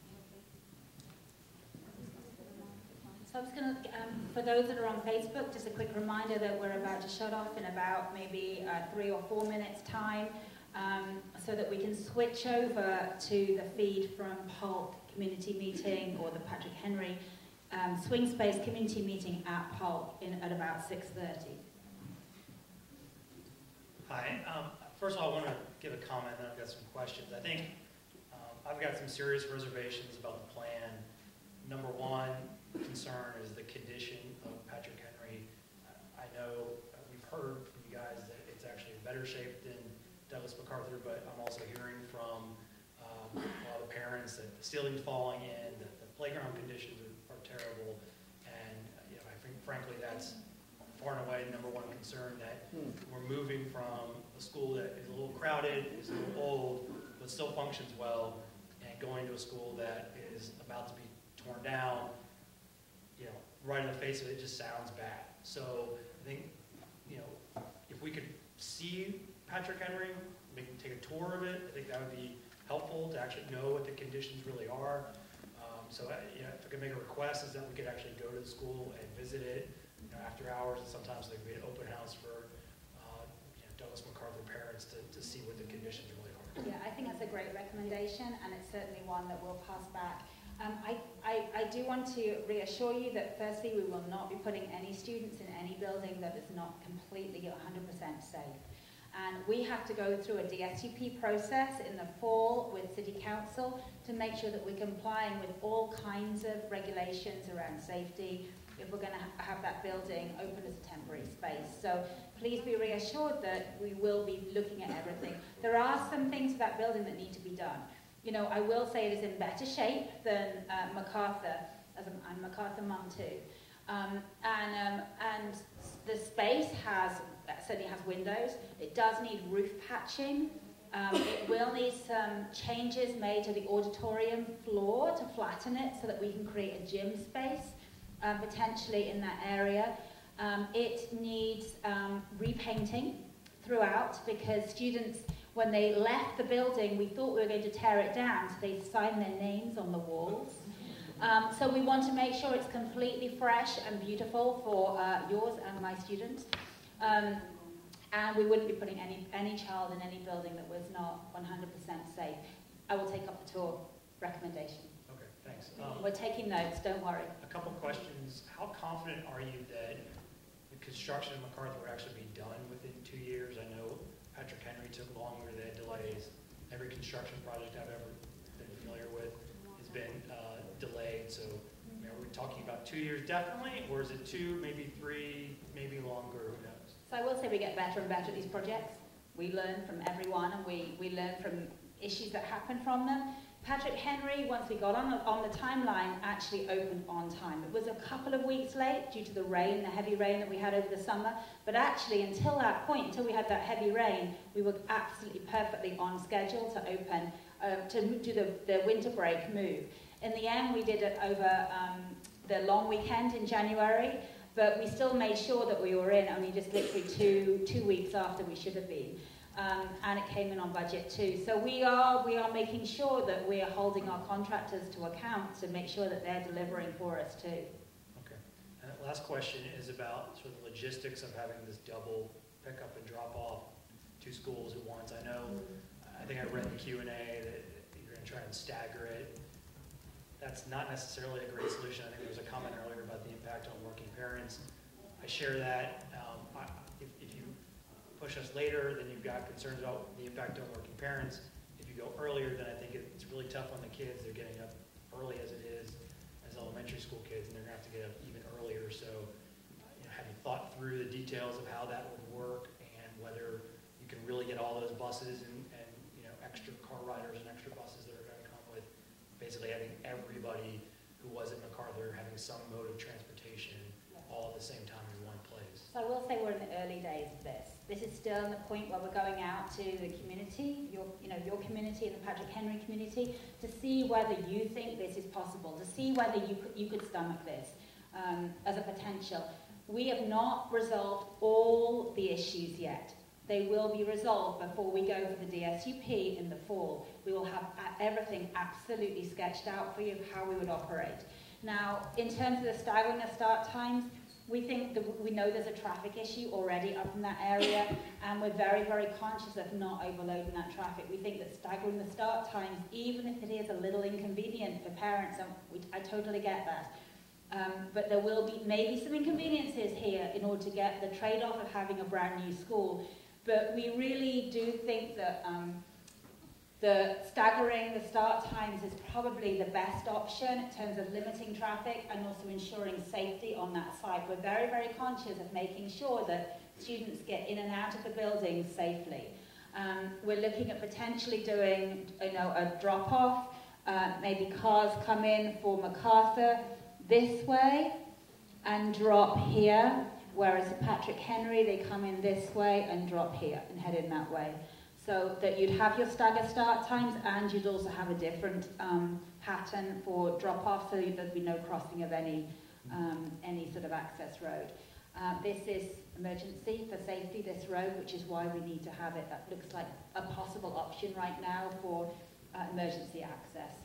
Speaker 2: So I was going to, um, for those that are on Facebook, just a quick reminder that we're about to shut off in about maybe uh, three or four minutes time, um, so that we can switch over to the feed from Polk Community Meeting or the Patrick Henry um, Swing Space Community Meeting at Polk in, at about six thirty.
Speaker 12: Hi. Um, first of all, I want to give a comment, and then I've got some questions. I think um, I've got some serious reservations about the plan. Number one concern is the condition of Patrick Henry. Uh, I know uh, we've heard from you guys that it's actually in better shape than Douglas MacArthur, but I'm also hearing from um, a lot of parents that the ceiling's falling in, that the playground conditions are, are terrible, and uh, you know, I think frankly that's far and away number one concern, that hmm. we're moving from a school that is a little crowded, is a little old, but still functions well, and going to a school that is about to be torn down. You know, right in the face of it, it just sounds bad. So I think, you know, if we could see Patrick Henry, we can take a tour of it, I think that would be helpful to actually know what the conditions really are. Um, so, I, you know, if I could make a request, is that we could actually go to the school and visit it, you know, after hours, and sometimes there could be an open house for uh, you know, Douglas MacArthur parents to, to see what the conditions really are.
Speaker 2: Yeah, I think that's a great recommendation, and it's certainly one that we'll pass back. Um, I, I, I do want to reassure you that firstly, we will not be putting any students in any building that is not completely one hundred percent safe. And we have to go through a D S U P process in the fall with City Council to make sure that we're complying with all kinds of regulations around safety if we're going to ha have that building open as a temporary space. So please be reassured that we will be looking at everything. There are some things to that building that need to be done. You know, I will say it is in better shape than uh, MacArthur, as I'm, I'm MacArthur mum too. Um, and, um, and the space has, certainly has windows. It does need roof patching. Um, it will need some changes made to the auditorium floor to flatten it so that we can create a gym space, um, potentially in that area. Um, it needs um, repainting throughout because students, when they left the building, we thought we were going to tear it down, so they signed their names on the walls. Um, so we want to make sure it's completely fresh and beautiful for uh, yours and my students. Um, and we wouldn't be putting any, any child in any building that was not one hundred percent safe. I will take up the tour recommendation.
Speaker 12: Okay, thanks. Um,
Speaker 2: We're taking notes, don't worry.
Speaker 12: A couple questions. How confident are you that the construction of MacArthur would actually be done within two years? I know Patrick Henry took longer, they had delays. Every construction project I've ever been familiar with has been uh, delayed. So I mean, are we talking about two years definitely, or is it two, maybe three, maybe longer, who knows?
Speaker 2: So I will say we get better and better at these projects. We learn from everyone, and we, we learn from issues that happen from them. Patrick Henry, once we got on, on the timeline, actually opened on time. It was a couple of weeks late due to the rain, the heavy rain that we had over the summer, but actually until that point, until we had that heavy rain, we were absolutely perfectly on schedule to open, uh, to do the, the winter break move. In the end, we did it over um, the long weekend in January, but we still made sure that we were in only just literally two, two weeks after we should have been. Um, and it came in on budget too. So we are, we are making sure that we are holding our contractors to account to make sure that they're delivering for us too.
Speaker 12: Okay. And the last question is about sort of the logistics of having this double pickup and drop off two schools at once. I know, I think I read the Q and A that you're going to try and stagger it. That's not necessarily a great solution. I think there was a comment earlier about the impact on working parents. I share that. Um, I, if, if you push us later, then you've got concerns about the impact on working parents. If you go earlier, then I think it's really tough on the kids. They're getting up early as it is, as elementary school kids, and they're going to have to get up even earlier. So, you know, have you thought through the details of how that would work and whether you can really get all those buses and, and you know, extra car riders and extra buses that are going to come with basically having everybody who was at MacArthur having some mode of transportation all at the same time in one place?
Speaker 2: So I will say we're in the early days of this. This is still in the point where we're going out to the community, your, you know, your community and the Patrick Henry community, to see whether you think this is possible, to see whether you could, you could stomach this um, as a potential. We have not resolved all the issues yet. They will be resolved before we go for the D S U P in the fall. We will have everything absolutely sketched out for you, how we would operate. Now, in terms of the staggering of start times, we think that we know there's a traffic issue already up in that area, and we're very, very conscious of not overloading that traffic. We think that staggering the start times, even if it is a little inconvenient for parents, and we, I totally get that, um, but there will be maybe some inconveniences here in order to get the trade-off of having a brand new school. But we really do think that um, the staggering the start times is probably the best option in terms of limiting traffic and also ensuring safety on that site. We're very, very conscious of making sure that students get in and out of the building safely. Um, we're looking at potentially doing, you know, a drop-off. Uh, maybe cars come in for MacArthur this way and drop here, whereas at Patrick Henry they come in this way and drop here and head in that way. So that you'd have your stagger start times and you'd also have a different um, pattern for drop-off, so there'd be no crossing of any, um, any sort of access road. Uh, this is emergency for safety, this road, which is why we need to have it. That looks like a possible option right now for uh, emergency access.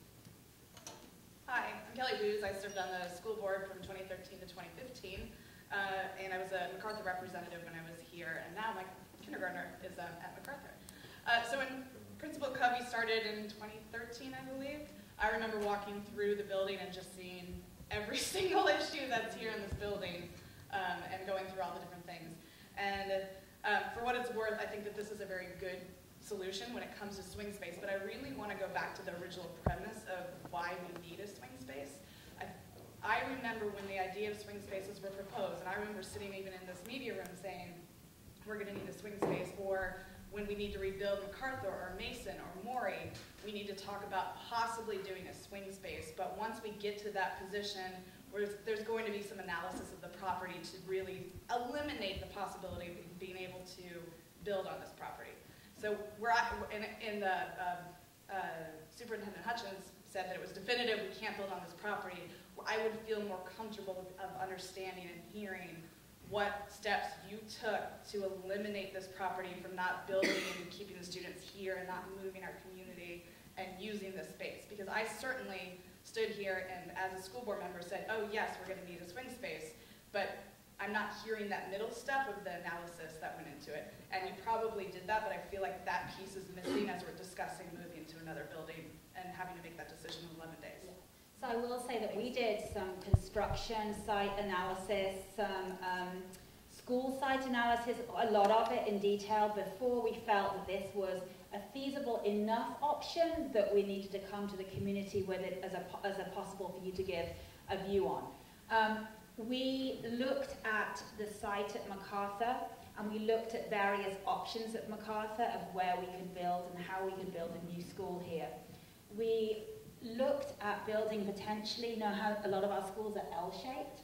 Speaker 13: Hi, I'm Kelly Booz. I served on the school board from twenty thirteen to twenty fifteen. uh, and I was a MacArthur representative when I was here, and now my kindergartner is um, at MacArthur. Uh, so when Principal Covey started in twenty thirteen, I believe, I remember walking through the building and just seeing every single issue that's here in this building, um, and going through all the different things. And uh, for what it's worth, I think that this is a very good solution when it comes to swing space, but I really want to go back to the original premise of why we need a swing space. I, I remember when the idea of swing spaces were proposed, and I remember sitting even in this media room saying, we're going to need a swing space, or when we need to rebuild MacArthur or Mason or Morey, we need to talk about possibly doing a swing space. But once we get to that position, where there's going to be some analysis of the property to really eliminate the possibility of being able to build on this property. So we're at, in, in the, um, uh, Superintendent Hutchins said that it was definitive, we can't build on this property. I would feel more comfortable with, of understanding and hearing what steps you took to eliminate this property from not building and keeping the students here and not moving our community and using this space. Because I certainly stood here and as a school board member said, oh yes, we're gonna need a swing space, but I'm not hearing that middle step of the analysis that went into it. And you probably did that, but I feel like that piece is missing as we're discussing moving to another building and having to make that decision in eleven days.
Speaker 2: So I will say that we did some construction site analysis, some um, school site analysis, a lot of it in detail before we felt that this was a feasible enough option that we needed to come to the community with it as a, as a possible for you to give a view on. Um, we looked at the site at MacArthur, and we looked at various options at MacArthur of where we could build and how we could build a new school here. We looked at building potentially, you know how a lot of our schools are L-shaped,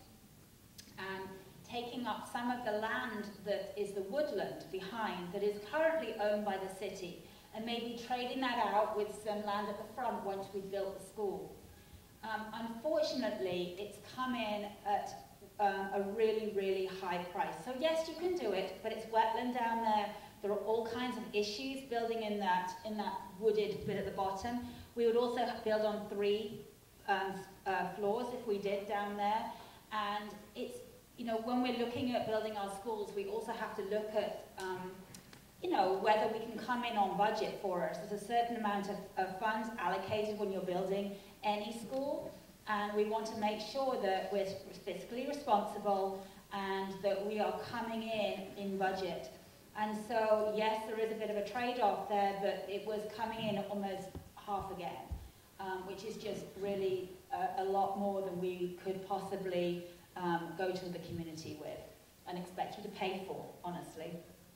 Speaker 2: and taking up some of the land that is the woodland behind that is currently owned by the city, and maybe trading that out with some land at the front once we built the school. Um, unfortunately, it's come in at um, a really, really high price. So yes, you can do it, but it's wetland down there. There are all kinds of issues building in that, in that wooded bit at the bottom. We would also build on three um, uh, floors if we did down there. And it's, you know, when we're looking at building our schools, we also have to look at, um, you know, whether we can come in on budget for us. There's a certain amount of, of funds allocated when you're building any school, and we want to make sure that we're fiscally responsible and that we are coming in in budget. And so, yes, there is a bit of a trade-off there, but it was coming in almost half again, um, which is just really a, a lot more than we could possibly um, go to the community with and expect you to pay for, honestly.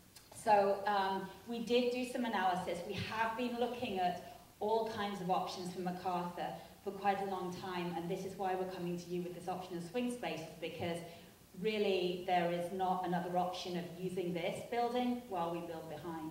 Speaker 2: So um, we did do some analysis. We have been looking at all kinds of options for MacArthur for quite a long time, and this is why we're coming to you with this option of swing spaces, because really there is not another option of using this building while we build behind.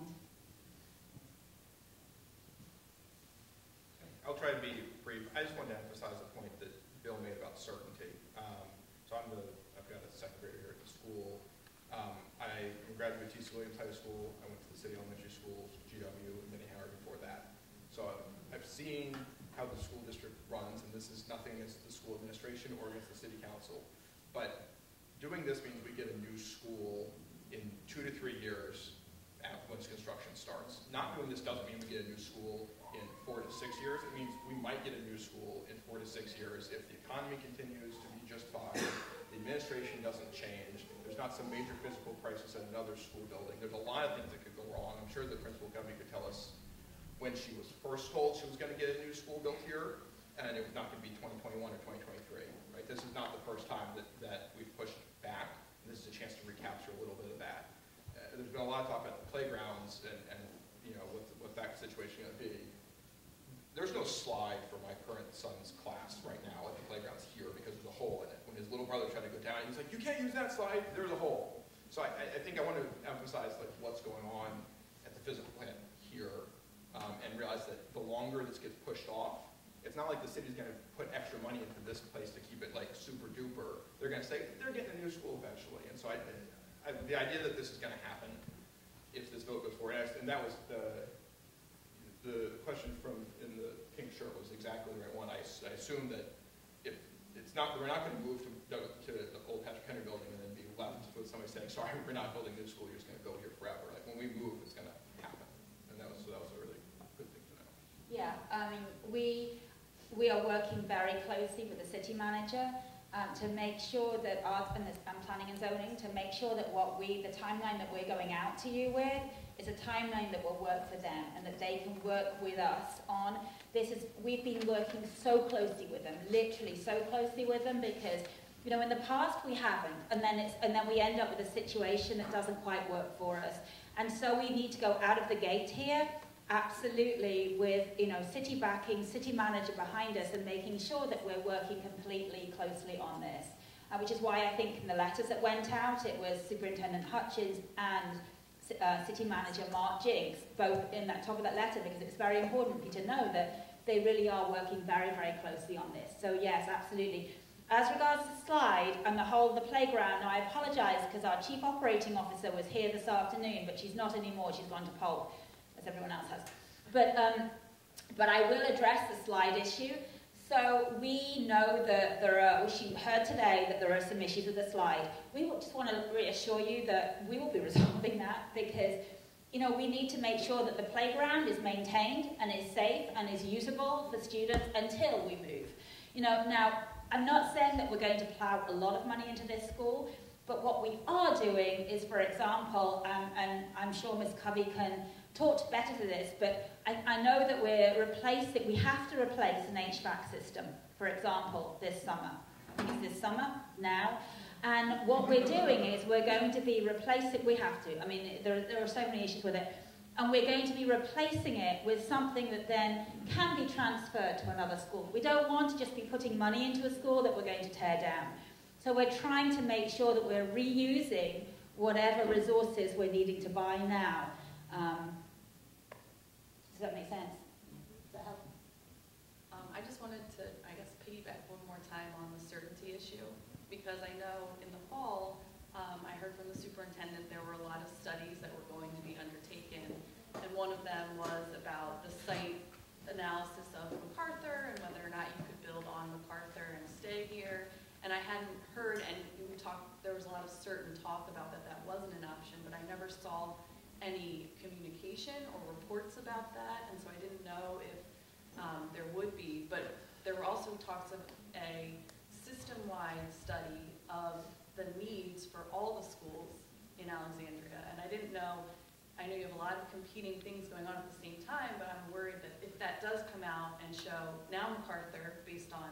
Speaker 14: I'll try to be brief. I just wanted to emphasize the point that Bill made about certainty. Um, so I'm the, I've got a second grader here at the school. Um, I graduated T C Williams High School. I went to the City Elementary School, G W, and Minnie Howard before that. So I've, I've seen how the school district runs, and this is nothing against the school administration or against the city council. But doing this means we get a new school in two to three years once construction starts. Not doing this doesn't mean we get a new school in four to six years. It means we might get a new school in four to six years if the economy continues to be just fine, the administration doesn't change, there's not some major physical crisis at another school building. There's a lot of things that could go wrong. I'm sure the Principal Covey could tell us when she was first told she was going to get a new school built here, and it was not going to be twenty twenty-one or twenty twenty-three. Right? This is not the first time that, that we've pushed back. And this is a chance to recapture a little bit of that. Uh, there's been a lot of talk about the playgrounds and, and you know what, the, what that situation is going to be. There's no slide for my current son's class right now at the playgrounds here because there's a hole in it. When his little brother tried to go down, he was like, "You can't use that slide. There's a hole." So I, I think I want to emphasize like what's going on at the physical plant here. Um, and realize that the longer this gets pushed off, it's not like the city's going to put extra money into this place to keep it like super duper. They're going to say they're getting a new school eventually. And so I, I, the idea that this is going to happen if this vote goes forward, and that was the the question from in the pink shirt was exactly the right one. I, I assume that if it's not, we're not going to move to, to the old Patrick Henry building and then be left saying, sorry, we're not building new school, you're just gonna go here forever. Like, when we move, it's gonna happen. And that was, so that was a really good thing to know.
Speaker 2: Yeah, I mean, we, we are working very closely with the city manager um, to make sure that our, and, this, and planning and zoning, to make sure that what we, the timeline that we're going out to you with is a timeline that will work for them and that they can work with us on. This is, we've been working so closely with them, literally so closely with them, because, you know, in the past we haven't, and then it's, and then we end up with a situation that doesn't quite work for us. And so we need to go out of the gate here, absolutely, with, you know, city backing, city manager behind us, and making sure that we're working completely closely on this. Uh, which is why I think in the letters that went out, it was Superintendent Hutchins and uh, City Manager Mark Jiggs, both in that top of that letter, because it's very important for you to know that they really are working very, very closely on this. So yes, absolutely. As regards to the slide and the whole of the playground, now I apologise because our Chief Operating Officer was here this afternoon, but she's not anymore, she's gone to Polk, as everyone else has. But, um, but I will address the slide issue. So we know that there are, she heard today that there are some issues with the slide. We just want to reassure you that we will be resolving that, because, you know, we need to make sure that the playground is maintained and is safe and is usable for students until we move. You know, now, I'm not saying that we're going to plough a lot of money into this school, but what we are doing is, for example, um, and I'm sure Miz Covey can talk better to this, but I, I know that we're replacing, we have to replace an H V A C system, for example, this summer. I think it's this summer, now. And what we're doing is we're going to be replacing, we have to, I mean, there, there are so many issues with it, and we're going to be replacing it with something that then can be transferred to another school. We don't want to just be putting money into a school that we're going to tear down. So we're trying to make sure that we're reusing whatever resources we're needing to buy now. Um, does that make sense? Does that help?
Speaker 3: Um, I just wanted to, I guess, piggyback one more time on the certainty issue, because I know in the fall, um, I heard from the superintendent there were a lot of studies that were going to be undertaken, and one of them was about the site analysis of MacArthur and whether or not you could build on MacArthur and stay here. And I hadn't heard, and we talked, there was a lot of certain talk about that that wasn't an option, but I never saw any communication or reports about that, and so I didn't know if um, there would be. But there were also talks of a system-wide study of the needs for all the schools in Alexandria, and I didn't know, I know you have a lot of competing things going on at the same time, but I'm worried that if that does come out and show, now MacArthur, based on,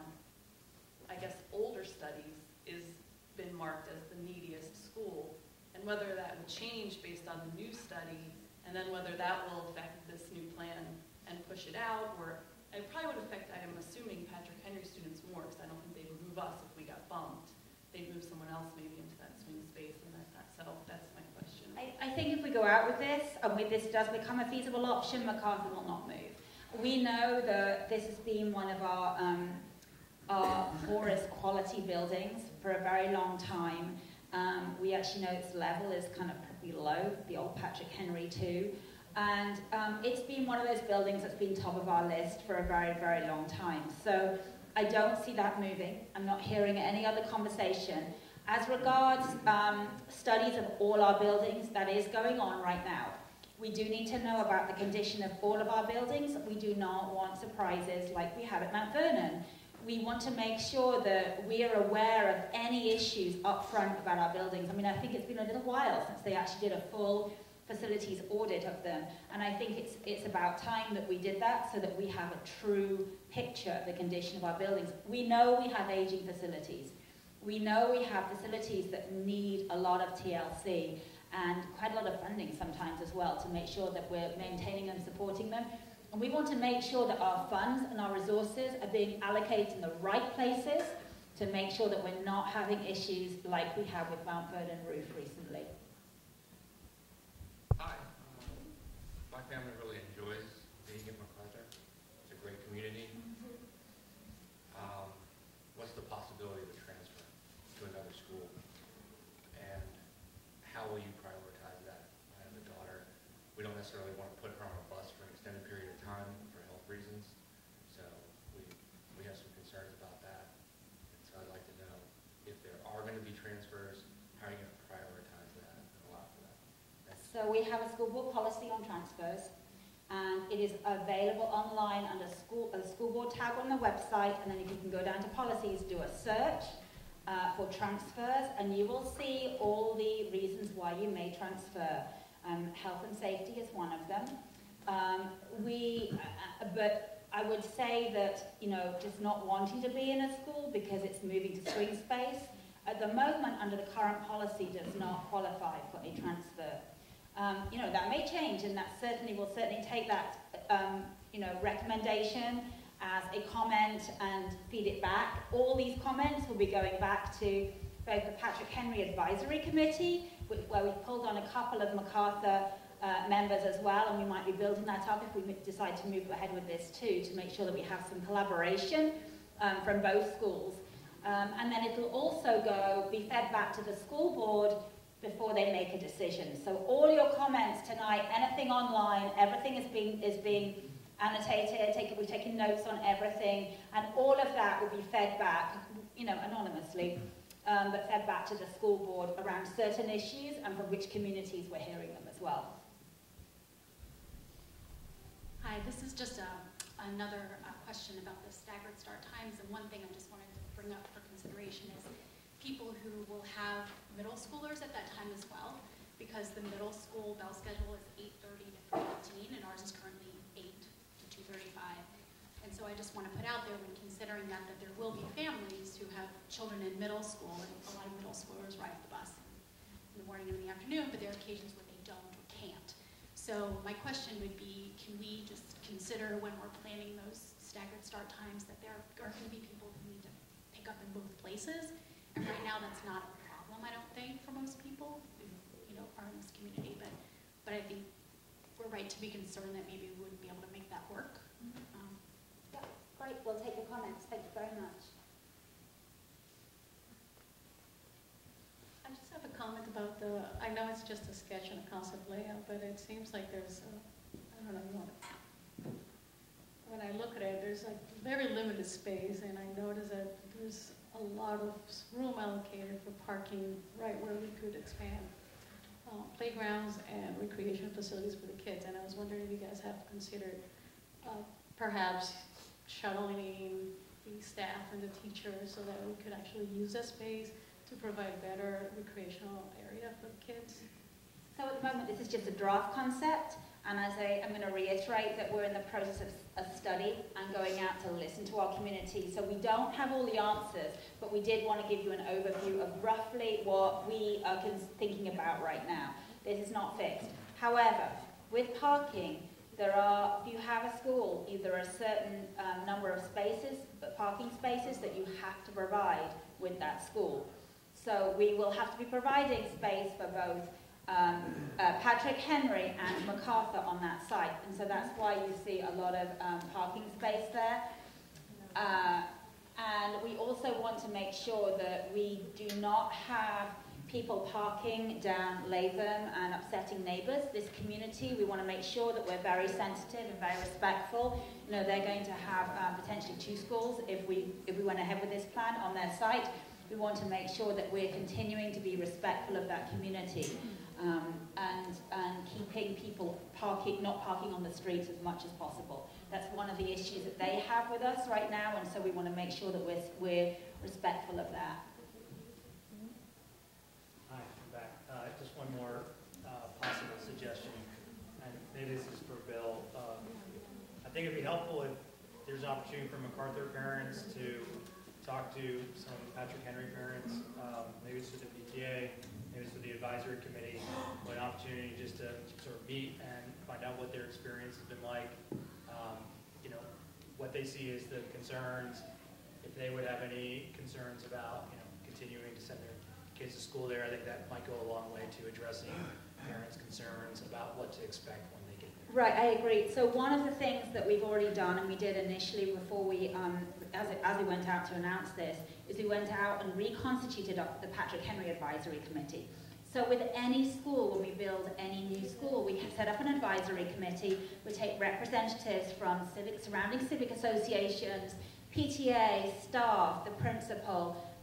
Speaker 3: I guess, older studies, is been marked as the neediest school, and whether that would change based on the new study, and then whether that will affect this new plan and push it out, or it probably would affect, I'm assuming, Patrick Henry students more, because I don't think they would move us if we got bumped. They'd move someone else maybe into that swing space, and that, that so that's my question.
Speaker 2: I, I think if we go out with this, and with this does become a feasible option, MacArthur will not move. We know that this has been one of our, um, our poorest quality buildings for a very long time. Um, we actually know its level is kind of pretty low, the old Patrick Henry too. And um, it's been one of those buildings that's been top of our list for a very, very long time. So I don't see that moving. I'm not hearing any other conversation. As regards um, studies of all our buildings, that is going on right now. We do need to know about the condition of all of our buildings. We do not want surprises like we have at Mount Vernon. We want to make sure that we are aware of any issues up front about our buildings. I mean, I think it's been a little while since they actually did a full facilities audit of them. And I think it's, it's about time that we did that so that we have a true picture of the condition of our buildings. We know we have aging facilities. We know we have facilities that need a lot of T L C and quite a lot of funding sometimes as well to make sure that we're maintaining and supporting them. And we want to make sure that our funds and our resources are being allocated in the right places to make sure that we're not having issues like we have with Mount Vernon Roof recently.
Speaker 15: Hi. My family really enjoys being at MacArthur. It's a great community. Um, what's the possibility of a transfer to another school? And how will you prioritize that? I have a daughter. We don't necessarily want to put her on a bus for an extended period of time for health reasons. So we, we have some concerns about that. And so I'd like to know if there are going to be transfers, how are you going to prioritize that?
Speaker 2: have a school board policy on transfers, and it is available online under school, a school board tab on the website, and then if you can go down to policies, do a search uh, for transfers, and you will see all the reasons why you may transfer. Um, health and safety is one of them. Um, we, uh, but I would say that, you know, just not wanting to be in a school because it's moving to swing space, at the moment, under the current policy, does not qualify for a transfer. Um, you know, that may change, and that certainly will certainly take that, um, you know, recommendation as a comment and feed it back. All these comments will be going back to both the Patrick Henry Advisory Committee, which, where we've pulled on a couple of MacArthur uh, members as well, and we might be building that up if we decide to move ahead with this too, to make sure that we have some collaboration um, from both schools. Um, and then it'll also go, be fed back to the school board before they make a decision. So all your comments tonight, anything online, everything is being, is being annotated, take, we're taking notes on everything, and all of that will be fed back, you know, anonymously, um, but fed back to the school board around certain issues and from which communities we're hearing them as well.
Speaker 16: Hi, this is just a, another uh, question about the staggered start times, and one thing I just wanted to bring up for consideration is people who will have middle schoolers at that time as well, because the middle school bell schedule is eight thirty to three fifteen, and ours is currently eight to two thirty-five. And so I just want to put out there, when considering that, that there will be families who have children in middle school, and a lot of middle schoolers ride the bus in the morning and in the afternoon, but there are occasions where they don't or can't. So my question would be, can we just consider when we're planning those staggered start times that there are going to be people who need to pick up in both places? And right now that's not a problem, I don't think, for most people who, you know, are in this community. But, but I think we're right to be concerned that maybe we wouldn't be able to make that work. Mm-hmm. um,
Speaker 2: Yeah, great. We'll take your comments. Thank you very much.
Speaker 17: I just have a comment about the, I know it's just a sketch and a concept layout, but it seems like there's, a, I don't know, you want to, when I look at it, there's like very limited space, and I notice that there's a lot of room allocated for parking right where we could expand uh, playgrounds and recreation facilities for the kids. And I was wondering if you guys have considered uh, perhaps shuttling the staff and the teachers so that we could actually use that space to provide better recreational area for the kids.
Speaker 2: So at the moment, this is just a draft concept, and as I, I'm going to reiterate that we're in the process of a study and going out to listen to our community. So we don't have all the answers, but we did want to give you an overview of roughly what we are thinking about right now. This is not fixed. However, with parking, there are, if you have a school, either a certain um, number of spaces, but parking spaces that you have to provide with that school. So we will have to be providing space for both um, uh, Patrick Henry and MacArthur on that site. And so that's why you see a lot of um, parking space there. Uh, and we also want to make sure that we do not have people parking down Latham and upsetting neighbours. This community, we want to make sure that we're very sensitive and very respectful. You know, they're going to have um, potentially two schools if we, if we went ahead with this plan on their site. We want to make sure that we're continuing to be respectful of that community um, and, and keeping people parking, not parking on the streets as much as possible. That's one of the issues that they have with us right now, and so we want to make sure that we're, we're respectful of that.
Speaker 12: Hi, I'm back. Uh, just one more uh, possible suggestion, and maybe this is for Bill. Um, I think it'd be helpful if there's an opportunity for MacArthur parents to talk to some Patrick Henry parents, um, maybe it's with the P T A, maybe it's with the advisory committee, an opportunity just to sort of meet and find out what their experience has been like, um, you know, what they see as the concerns, if they would have any concerns about, you know, continuing to send their kids to school there. I think that might go a long way to addressing parents' concerns about what to expect when they get there.
Speaker 2: Right, I agree. So one of the things that we've already done, and we did initially before we, um, as, it, as we went out to announce this, is we went out and reconstituted the Patrick Henry Advisory Committee. So with any school, when we build any new school, we set up an advisory committee. We take representatives from civic, surrounding civic associations, P T A, staff, the principal,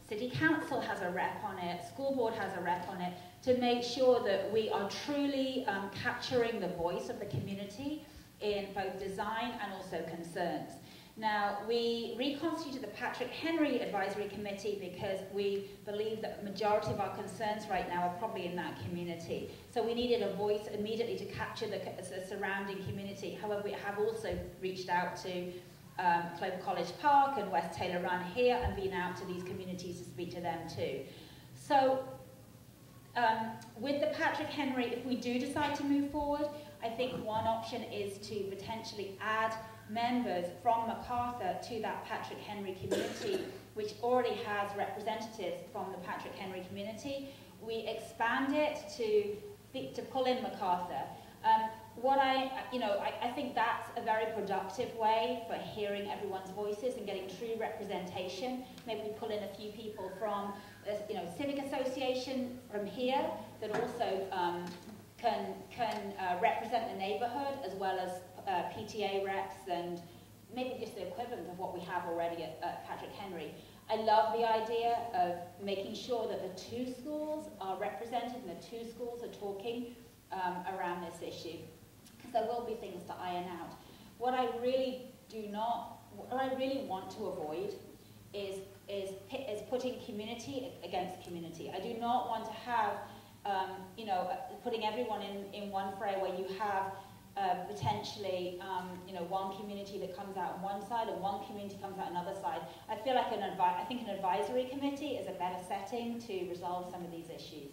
Speaker 2: City Council has a rep on it, school board has a rep on it, to make sure that we are truly um, capturing the voice of the community in both design and also concerns. Now, we reconstituted the Patrick Henry Advisory Committee because we believe that the majority of our concerns right now are probably in that community. So we needed a voice immediately to capture the, the surrounding community. However, we have also reached out to um, Clover College Park and West Taylor Run here and been out to these communities to speak to them too. So um, with the Patrick Henry, if we do decide to move forward, I think one option is to potentially add members from MacArthur to that Patrick Henry community, which already has representatives from the Patrick Henry community. We expand it to, to pull in MacArthur. Um, what I, you know, I, I think that's a very productive way for hearing everyone's voices and getting true representation. Maybe we pull in a few people from, uh, you know, civic association from here that also um, can, can uh, represent the neighborhood, as well as uh, P T A reps and maybe just the equivalent of what we have already at, at Patrick Henry. I love the idea of making sure that the two schools are represented and the two schools are talking um, around this issue, because there will be things to iron out. What I really do not, what I really want to avoid is, is, is putting community against community. I do not want to have Um, you know, putting everyone in, in one fray where you have uh, potentially, um, you know, one community that comes out on one side and one community comes out on another side. I feel like an advi I think an advisory committee is a better setting to resolve some of these issues.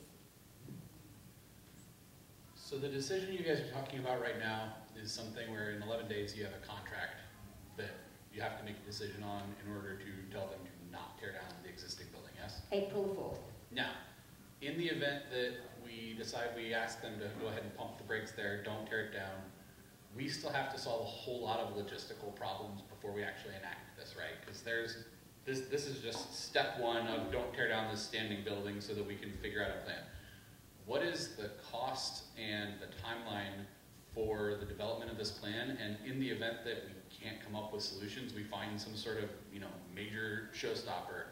Speaker 4: So the decision you guys are talking about right now is something where in eleven days you have a contract that you have to make a decision on in order to tell them to not tear down the existing building, yes?
Speaker 2: April fourth.
Speaker 4: Now, in the event that we decide we ask them to go ahead and pump the brakes there, don't tear it down, we still have to solve a whole lot of logistical problems before we actually enact this, right? Because there's, this, this is just step one of don't tear down this standing building so that we can figure out a plan. What is the cost and the timeline for the development of this plan? And in the event that we can't come up with solutions, we find some sort of, you know, major showstopper,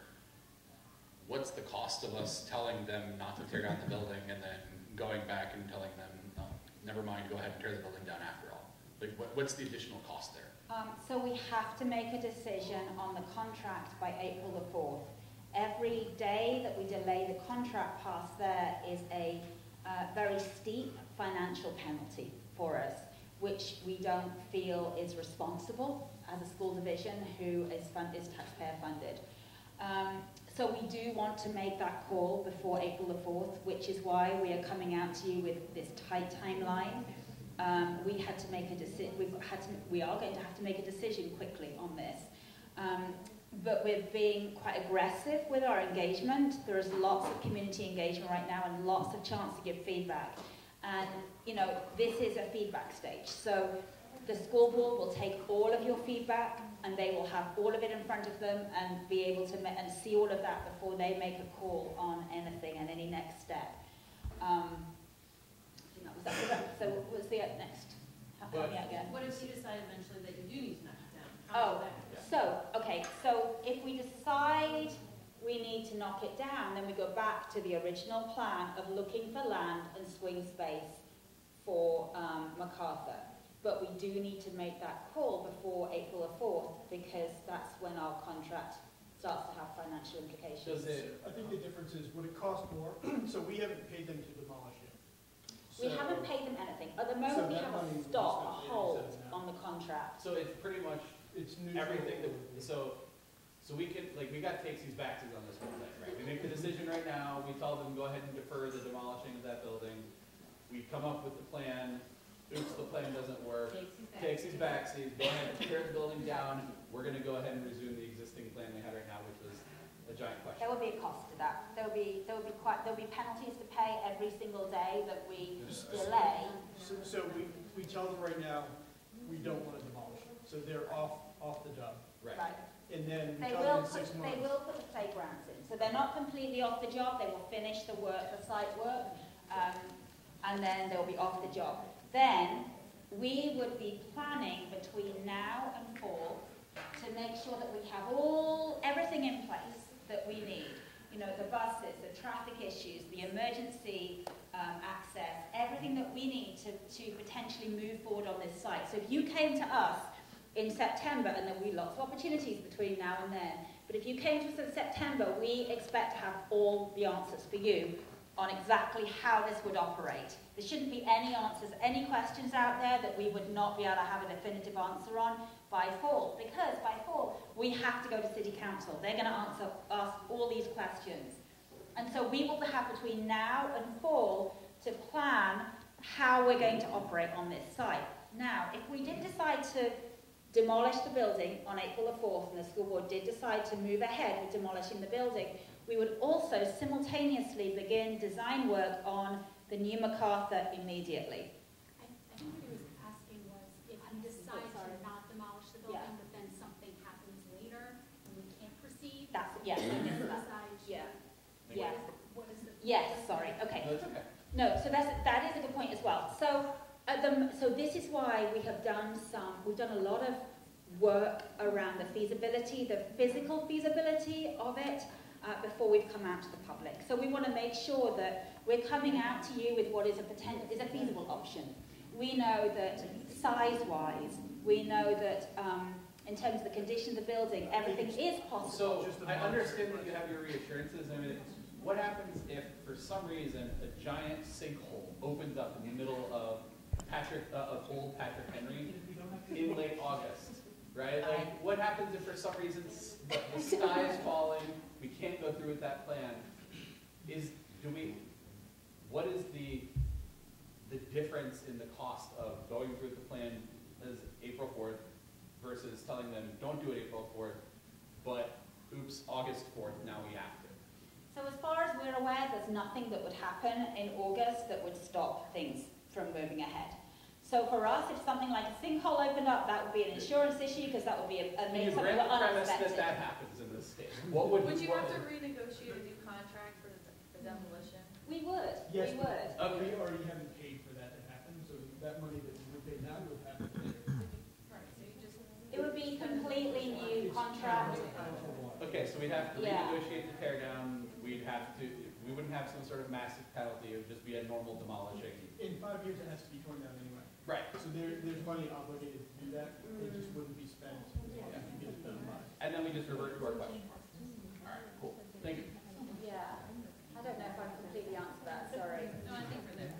Speaker 4: what's the cost of us telling them not to tear down the building and then going back and telling them, no, never mind, go ahead and tear the building down after all? Like, what, what's the additional cost there?
Speaker 2: Um, so we have to make a decision on the contract by April the fourth. Every day that we delay the contract past there is a uh, very steep financial penalty for us, which we don't feel is responsible as a school division who is, fund is taxpayer funded. Um, So we do want to make that call before April the fourth, which is why we are coming out to you with this tight timeline. Um, we had to make a decision. We've had to. We are going to have to make a decision quickly on this. Um, but we're being quite aggressive with our engagement. There is lots of community engagement right now and lots of chance to give feedback. And you know, this is a feedback stage. So the school board will take all of your feedback and they will have all of it in front of them and be able to and see all of that before they make a call on anything and any next step. Um, was that correct? So what was the next? Help me out again.
Speaker 10: What if you decide eventually that you do need to knock it down? How
Speaker 2: Oh,
Speaker 10: does that happen?
Speaker 2: so, okay, so if we decide we need to knock it down, then we go back to the original plan of looking for land and swing space for um, MacArthur. But we do need to make that call before April the fourth, because that's when our contract starts to have financial implications.
Speaker 1: Does it, I think the difference is, would it cost more? So we haven't paid them to demolish it.
Speaker 2: We
Speaker 1: So-
Speaker 2: haven't paid them anything. At the
Speaker 1: So
Speaker 2: moment, we
Speaker 1: that
Speaker 2: have a
Speaker 1: money is
Speaker 2: stop, a
Speaker 1: not paid,
Speaker 2: hold
Speaker 1: so now-
Speaker 2: on the contract.
Speaker 18: So it's pretty much
Speaker 1: It's neutral.
Speaker 18: everything that, so, so we could, like, we got takesies, backsies on this whole thing, right? We make the decision right now, we tell them, go ahead and defer the demolishing of that building. We come up with the plan, oops, the plan doesn't work. Takesies, backsies, go ahead and tear the building down. We're gonna go ahead and resume the existing plan we had right now, which was a giant question.
Speaker 2: There will be a cost to that. There will be there will be quite there will be penalties to pay every single day that we delay.
Speaker 1: So, so we, we tell them right now, we don't want to demolish it. So they're off, off the job.
Speaker 18: Right.
Speaker 2: Right.
Speaker 1: And then we
Speaker 2: They
Speaker 1: tell
Speaker 2: will
Speaker 1: them in
Speaker 2: put
Speaker 1: six months.
Speaker 2: they will put the playgrounds in. So they're not completely off the job. They will finish the work, the site work, um, and then they'll be off the job. Then we would be planning between now and fall to make sure that we have all everything in place that we need. you know, the buses, the traffic issues, the emergency um, access, everything that we need to, to potentially move forward on this site. So if you came to us in September, and there'll be lots of opportunities between now and then, but if you came to us in September, we expect to have all the answers for you on exactly how this would operate. There shouldn't be any answers, any questions out there that we would not be able to have a definitive answer on by fall, because by fall, we have to go to City Council. They're going to answer us all these questions. And so we will have between now and fall to plan how we're going to operate on this site. Now, if we did decide to demolish the building on April the fourth, and the school board did decide to move ahead with demolishing the building, we would also simultaneously begin design work on the new MacArthur immediately.
Speaker 16: I, I think what he was asking was if you decide to not demolish the building,
Speaker 2: Yeah.
Speaker 16: but then something happens later and we can't proceed.
Speaker 2: That's, yes,
Speaker 16: we
Speaker 2: yes,
Speaker 16: can
Speaker 2: that's-
Speaker 16: decide.
Speaker 2: yeah.
Speaker 16: What
Speaker 2: Yeah.
Speaker 16: is- What is the?
Speaker 2: Yes, sorry, okay.
Speaker 18: No, it's okay.
Speaker 2: No, so that's, that is a good point as well. So, at the, so this is why we have done some, we've done a lot of work around the feasibility, the physical feasibility of it, uh, before we've come out to the public. So we want to make sure that we're coming out to you with what is a potential, is a feasible option. We know that size-wise, we know that um, in terms of the condition of the building, everything is possible.
Speaker 18: So I understand that you have your reassurances. I mean, what happens if, for some reason, a giant sinkhole opens up in the middle of Patrick, uh, of old Patrick Henry in late August, right? Like, what happens if, for some reason, the, the sky is falling, we can't go through with that plan? Is do we? What is the the difference in the cost of going through the plan as April fourth versus telling them don't do it April fourth, but oops, August fourth, now we have to?
Speaker 2: So as far as we're aware, there's nothing that would happen in August that would stop things from moving ahead. So for us, if something like a sinkhole opened up, that would be an insurance issue because that would be a, a
Speaker 18: Can you
Speaker 2: something
Speaker 18: grant the premise
Speaker 2: unexpected.
Speaker 18: that that happens in this case? What would,
Speaker 3: Would you
Speaker 18: what
Speaker 3: have to
Speaker 18: would-
Speaker 3: renegotiate a new contract for the the demolition?
Speaker 2: We would.
Speaker 1: Yes,
Speaker 2: we
Speaker 1: but
Speaker 2: would.
Speaker 18: Okay.
Speaker 1: we already haven't paid for that to happen, so that money that we would pay now would happen later.
Speaker 3: Right, so you just.
Speaker 2: It would be completely new contract.
Speaker 18: Okay, so we'd have to
Speaker 2: Yeah.
Speaker 18: renegotiate the tear down. We'd have to. We wouldn't have some sort of massive penalty. It would just be a normal demolishing.
Speaker 1: In five years, it has to be torn down anyway.
Speaker 18: Right.
Speaker 1: So there, there's money obligated to do that. It just wouldn't be spent if you get it done by.
Speaker 18: And then we just revert to our question. All right, cool. Thank you.
Speaker 2: Yeah. I don't know if I completely answered that, sorry.
Speaker 3: No, I think we're there.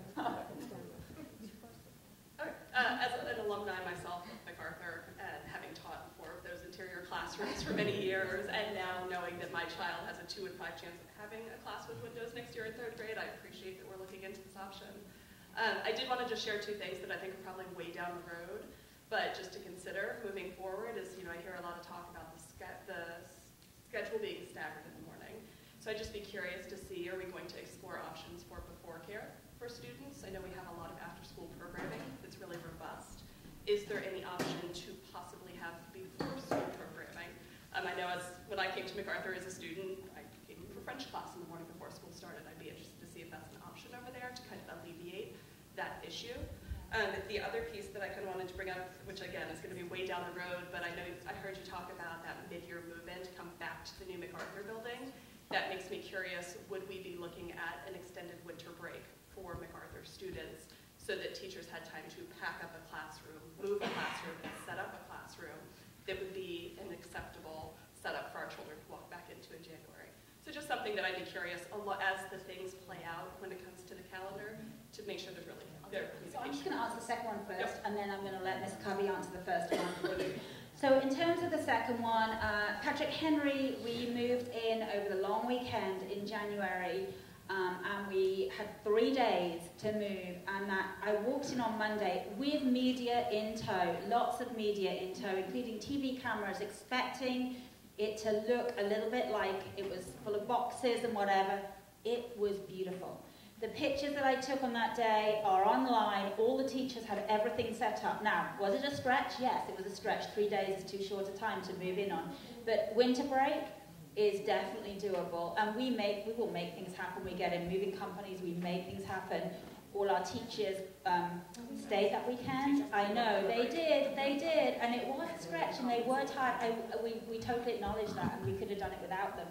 Speaker 19: Okay. Uh, as an alumni myself of MacArthur and having taught four of those interior classrooms for many years, and now knowing that my child has a two in five chance of having a class with windows next year in third grade, I appreciate that we're looking into this option. Um, I did want to just share two things that I think are probably way down the road, but just to consider moving forward is, you know, I hear a lot of talk about the, ske the schedule being staggered in the morning. So I'd just be curious to see, are we going to explore options for before care for students? I know we have a lot of after-school programming that's really robust. Is there any option to possibly have before-school programming? Um, I know as when I came to MacArthur as a student, I came for French class in the morning before school started. I'd be interested to see if that's an option over there to kind of alleviate that issue. Um, the other piece that I kind of wanted to bring up, which again is going to be way down the road, but I know I heard you talk about that mid-year move-in to come back to the new MacArthur building. That makes me curious, would we be looking at an extended winter break for MacArthur students so that teachers had time to pack up a classroom, move a classroom, and set up a classroom that would be an acceptable setup for our children to walk back into in January? So just something that I'd be curious a lot as the things play out when it comes to the calendar to make sure there's really their
Speaker 2: So I'm just
Speaker 19: communication.
Speaker 2: going to answer the second one first,
Speaker 19: Yep.
Speaker 2: and then I'm going to let Miz Covey answer the first one for you. So in terms of the second one, uh, Patrick Henry, we moved in over the long weekend in January, um, and we had three days to move, and that I walked in on Monday with media in tow, lots of media in tow, including T V cameras, expecting it to look a little bit like it was full of boxes and whatever. It was beautiful. The pictures that I took on that day are online. All the teachers had everything set up. Now, was it a stretch? Yes, it was a stretch. Three days is too short a time to move in on. But winter break is definitely doable. And we make, we will make things happen. We get in moving companies, we make things happen. All our teachers um, stayed that weekend. I know, they did, they did. And it was a stretch and they were tired. I, we, we totally acknowledge that and we could have done it without them.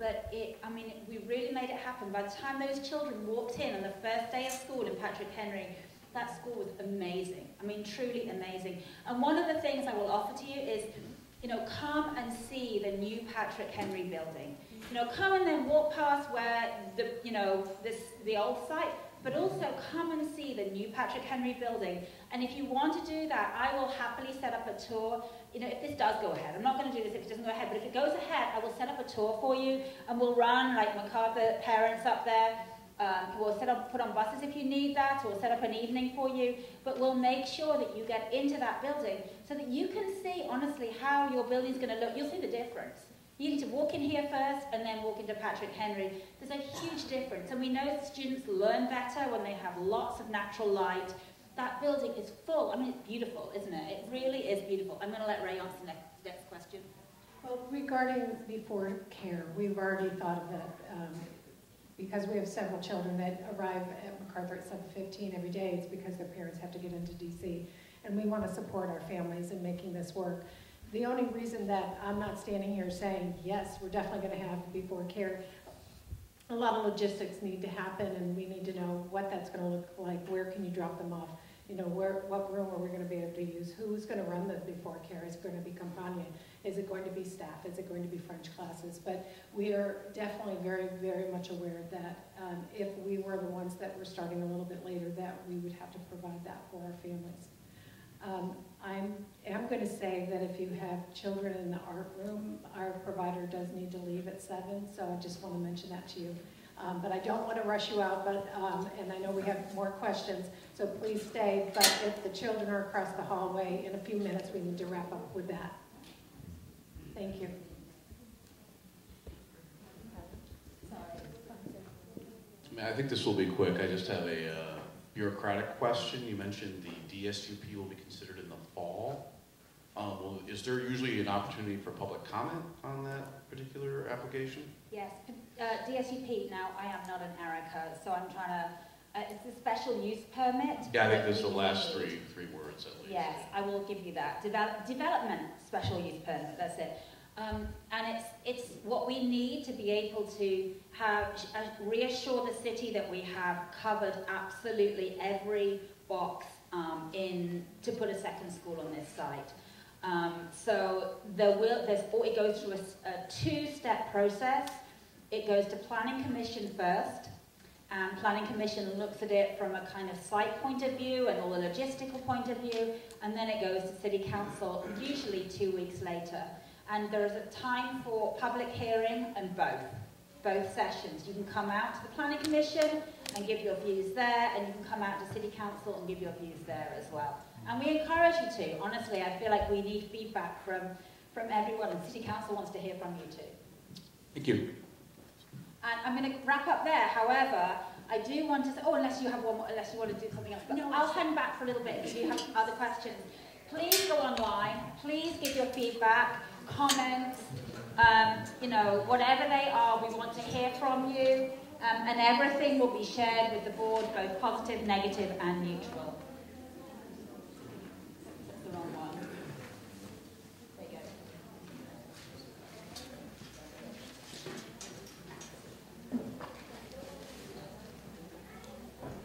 Speaker 2: but it, I mean, we really made it happen. By the time those children walked in on the first day of school in Patrick Henry, that school was amazing. I mean, truly amazing. And one of the things I will offer to you is, you know, come and see the new Patrick Henry building. You know, come and then walk past where the, you know, this, the old site, but also come and see the new Patrick Henry building. And if you want to do that, I will happily set up a tour. You know, if this does go ahead, I'm not going to do this if it doesn't go ahead, but if it goes ahead, I will set up a tour for you, and we'll run like MacArthur parents up there. Um, we'll set up, put on buses if you need that, or we'll set up an evening for you, but we'll make sure that you get into that building so that you can see, honestly, how your building's going to look. You'll see the difference. You need to walk in here first and then walk into Patrick Henry. There's a huge difference, and we know that students learn better when they have lots of natural light. That building is full. I mean, it's beautiful, isn't it? It really is beautiful. I'm going to let Ray answer the next, next question.
Speaker 5: Well, regarding before care, we've already thought of that. Um, because we have several children that arrive at MacArthur at seven fifteen every day, it's because their parents have to get into D C. And we want to support our families in making this work. The only reason that I'm not standing here saying, yes, we're definitely going to have before care, a lot of logistics need to happen, and we need to know what that's going to look like. Where can you drop them off? You know, where, what room are we going to be able to use? Who's going to run the before care? Is it going to be Campania? Is it going to be staff? Is it going to be French classes? But we are definitely very, very much aware that um, if we were the ones that were starting a little bit later, that we would have to provide that for our families. Um, I'm, I'm going to say that if you have children in the art room, our provider does need to leave at seven, so I just want to mention that to you. Um, but I don't want to rush you out, but, um, and I know we have more questions, so please stay. But if the children are across the hallway, in a few minutes we need to wrap up with that. Thank you.
Speaker 4: I mean, I think this will be quick. I just have a uh, bureaucratic question. You mentioned the D S U P will be considered in the fall. Um, well, is there usually an opportunity for public comment on that particular application?
Speaker 2: Yes, uh, D S U P, now I am not an Erica, so I'm trying to, uh, it's a special use permit.
Speaker 4: Yeah, I think this is the last three three words at least.
Speaker 2: Yes, I will give you that. Develop, development special use permit, that's it. Um, and it's, it's what we need to be able to have, uh, reassure the city that we have covered absolutely every box um, in, to put a second school on this site. Um, so there will, there's, it goes through a, a two-step process. It goes to Planning Commission first, and Planning Commission looks at it from a kind of site point of view and all the logistical point of view, and then it goes to City Council, usually two weeks later. And there is a time for public hearing and both, both sessions. You can come out to the Planning Commission and give your views there, and you can come out to City Council and give your views there as well. And we encourage you to. Honestly, I feel like we need feedback from, from everyone, and City Council wants to hear from you too.
Speaker 4: Thank you.
Speaker 2: And I'm going to wrap up there. However, I do want to say, oh, unless you have one more, unless you want to do something else. But no, I'll hang back for a little bit if you have other questions. Please go online. Please give your feedback, comments, um, you know, whatever they are, we want to hear from you. Um, and everything will be shared with the board, both positive, negative, and neutral.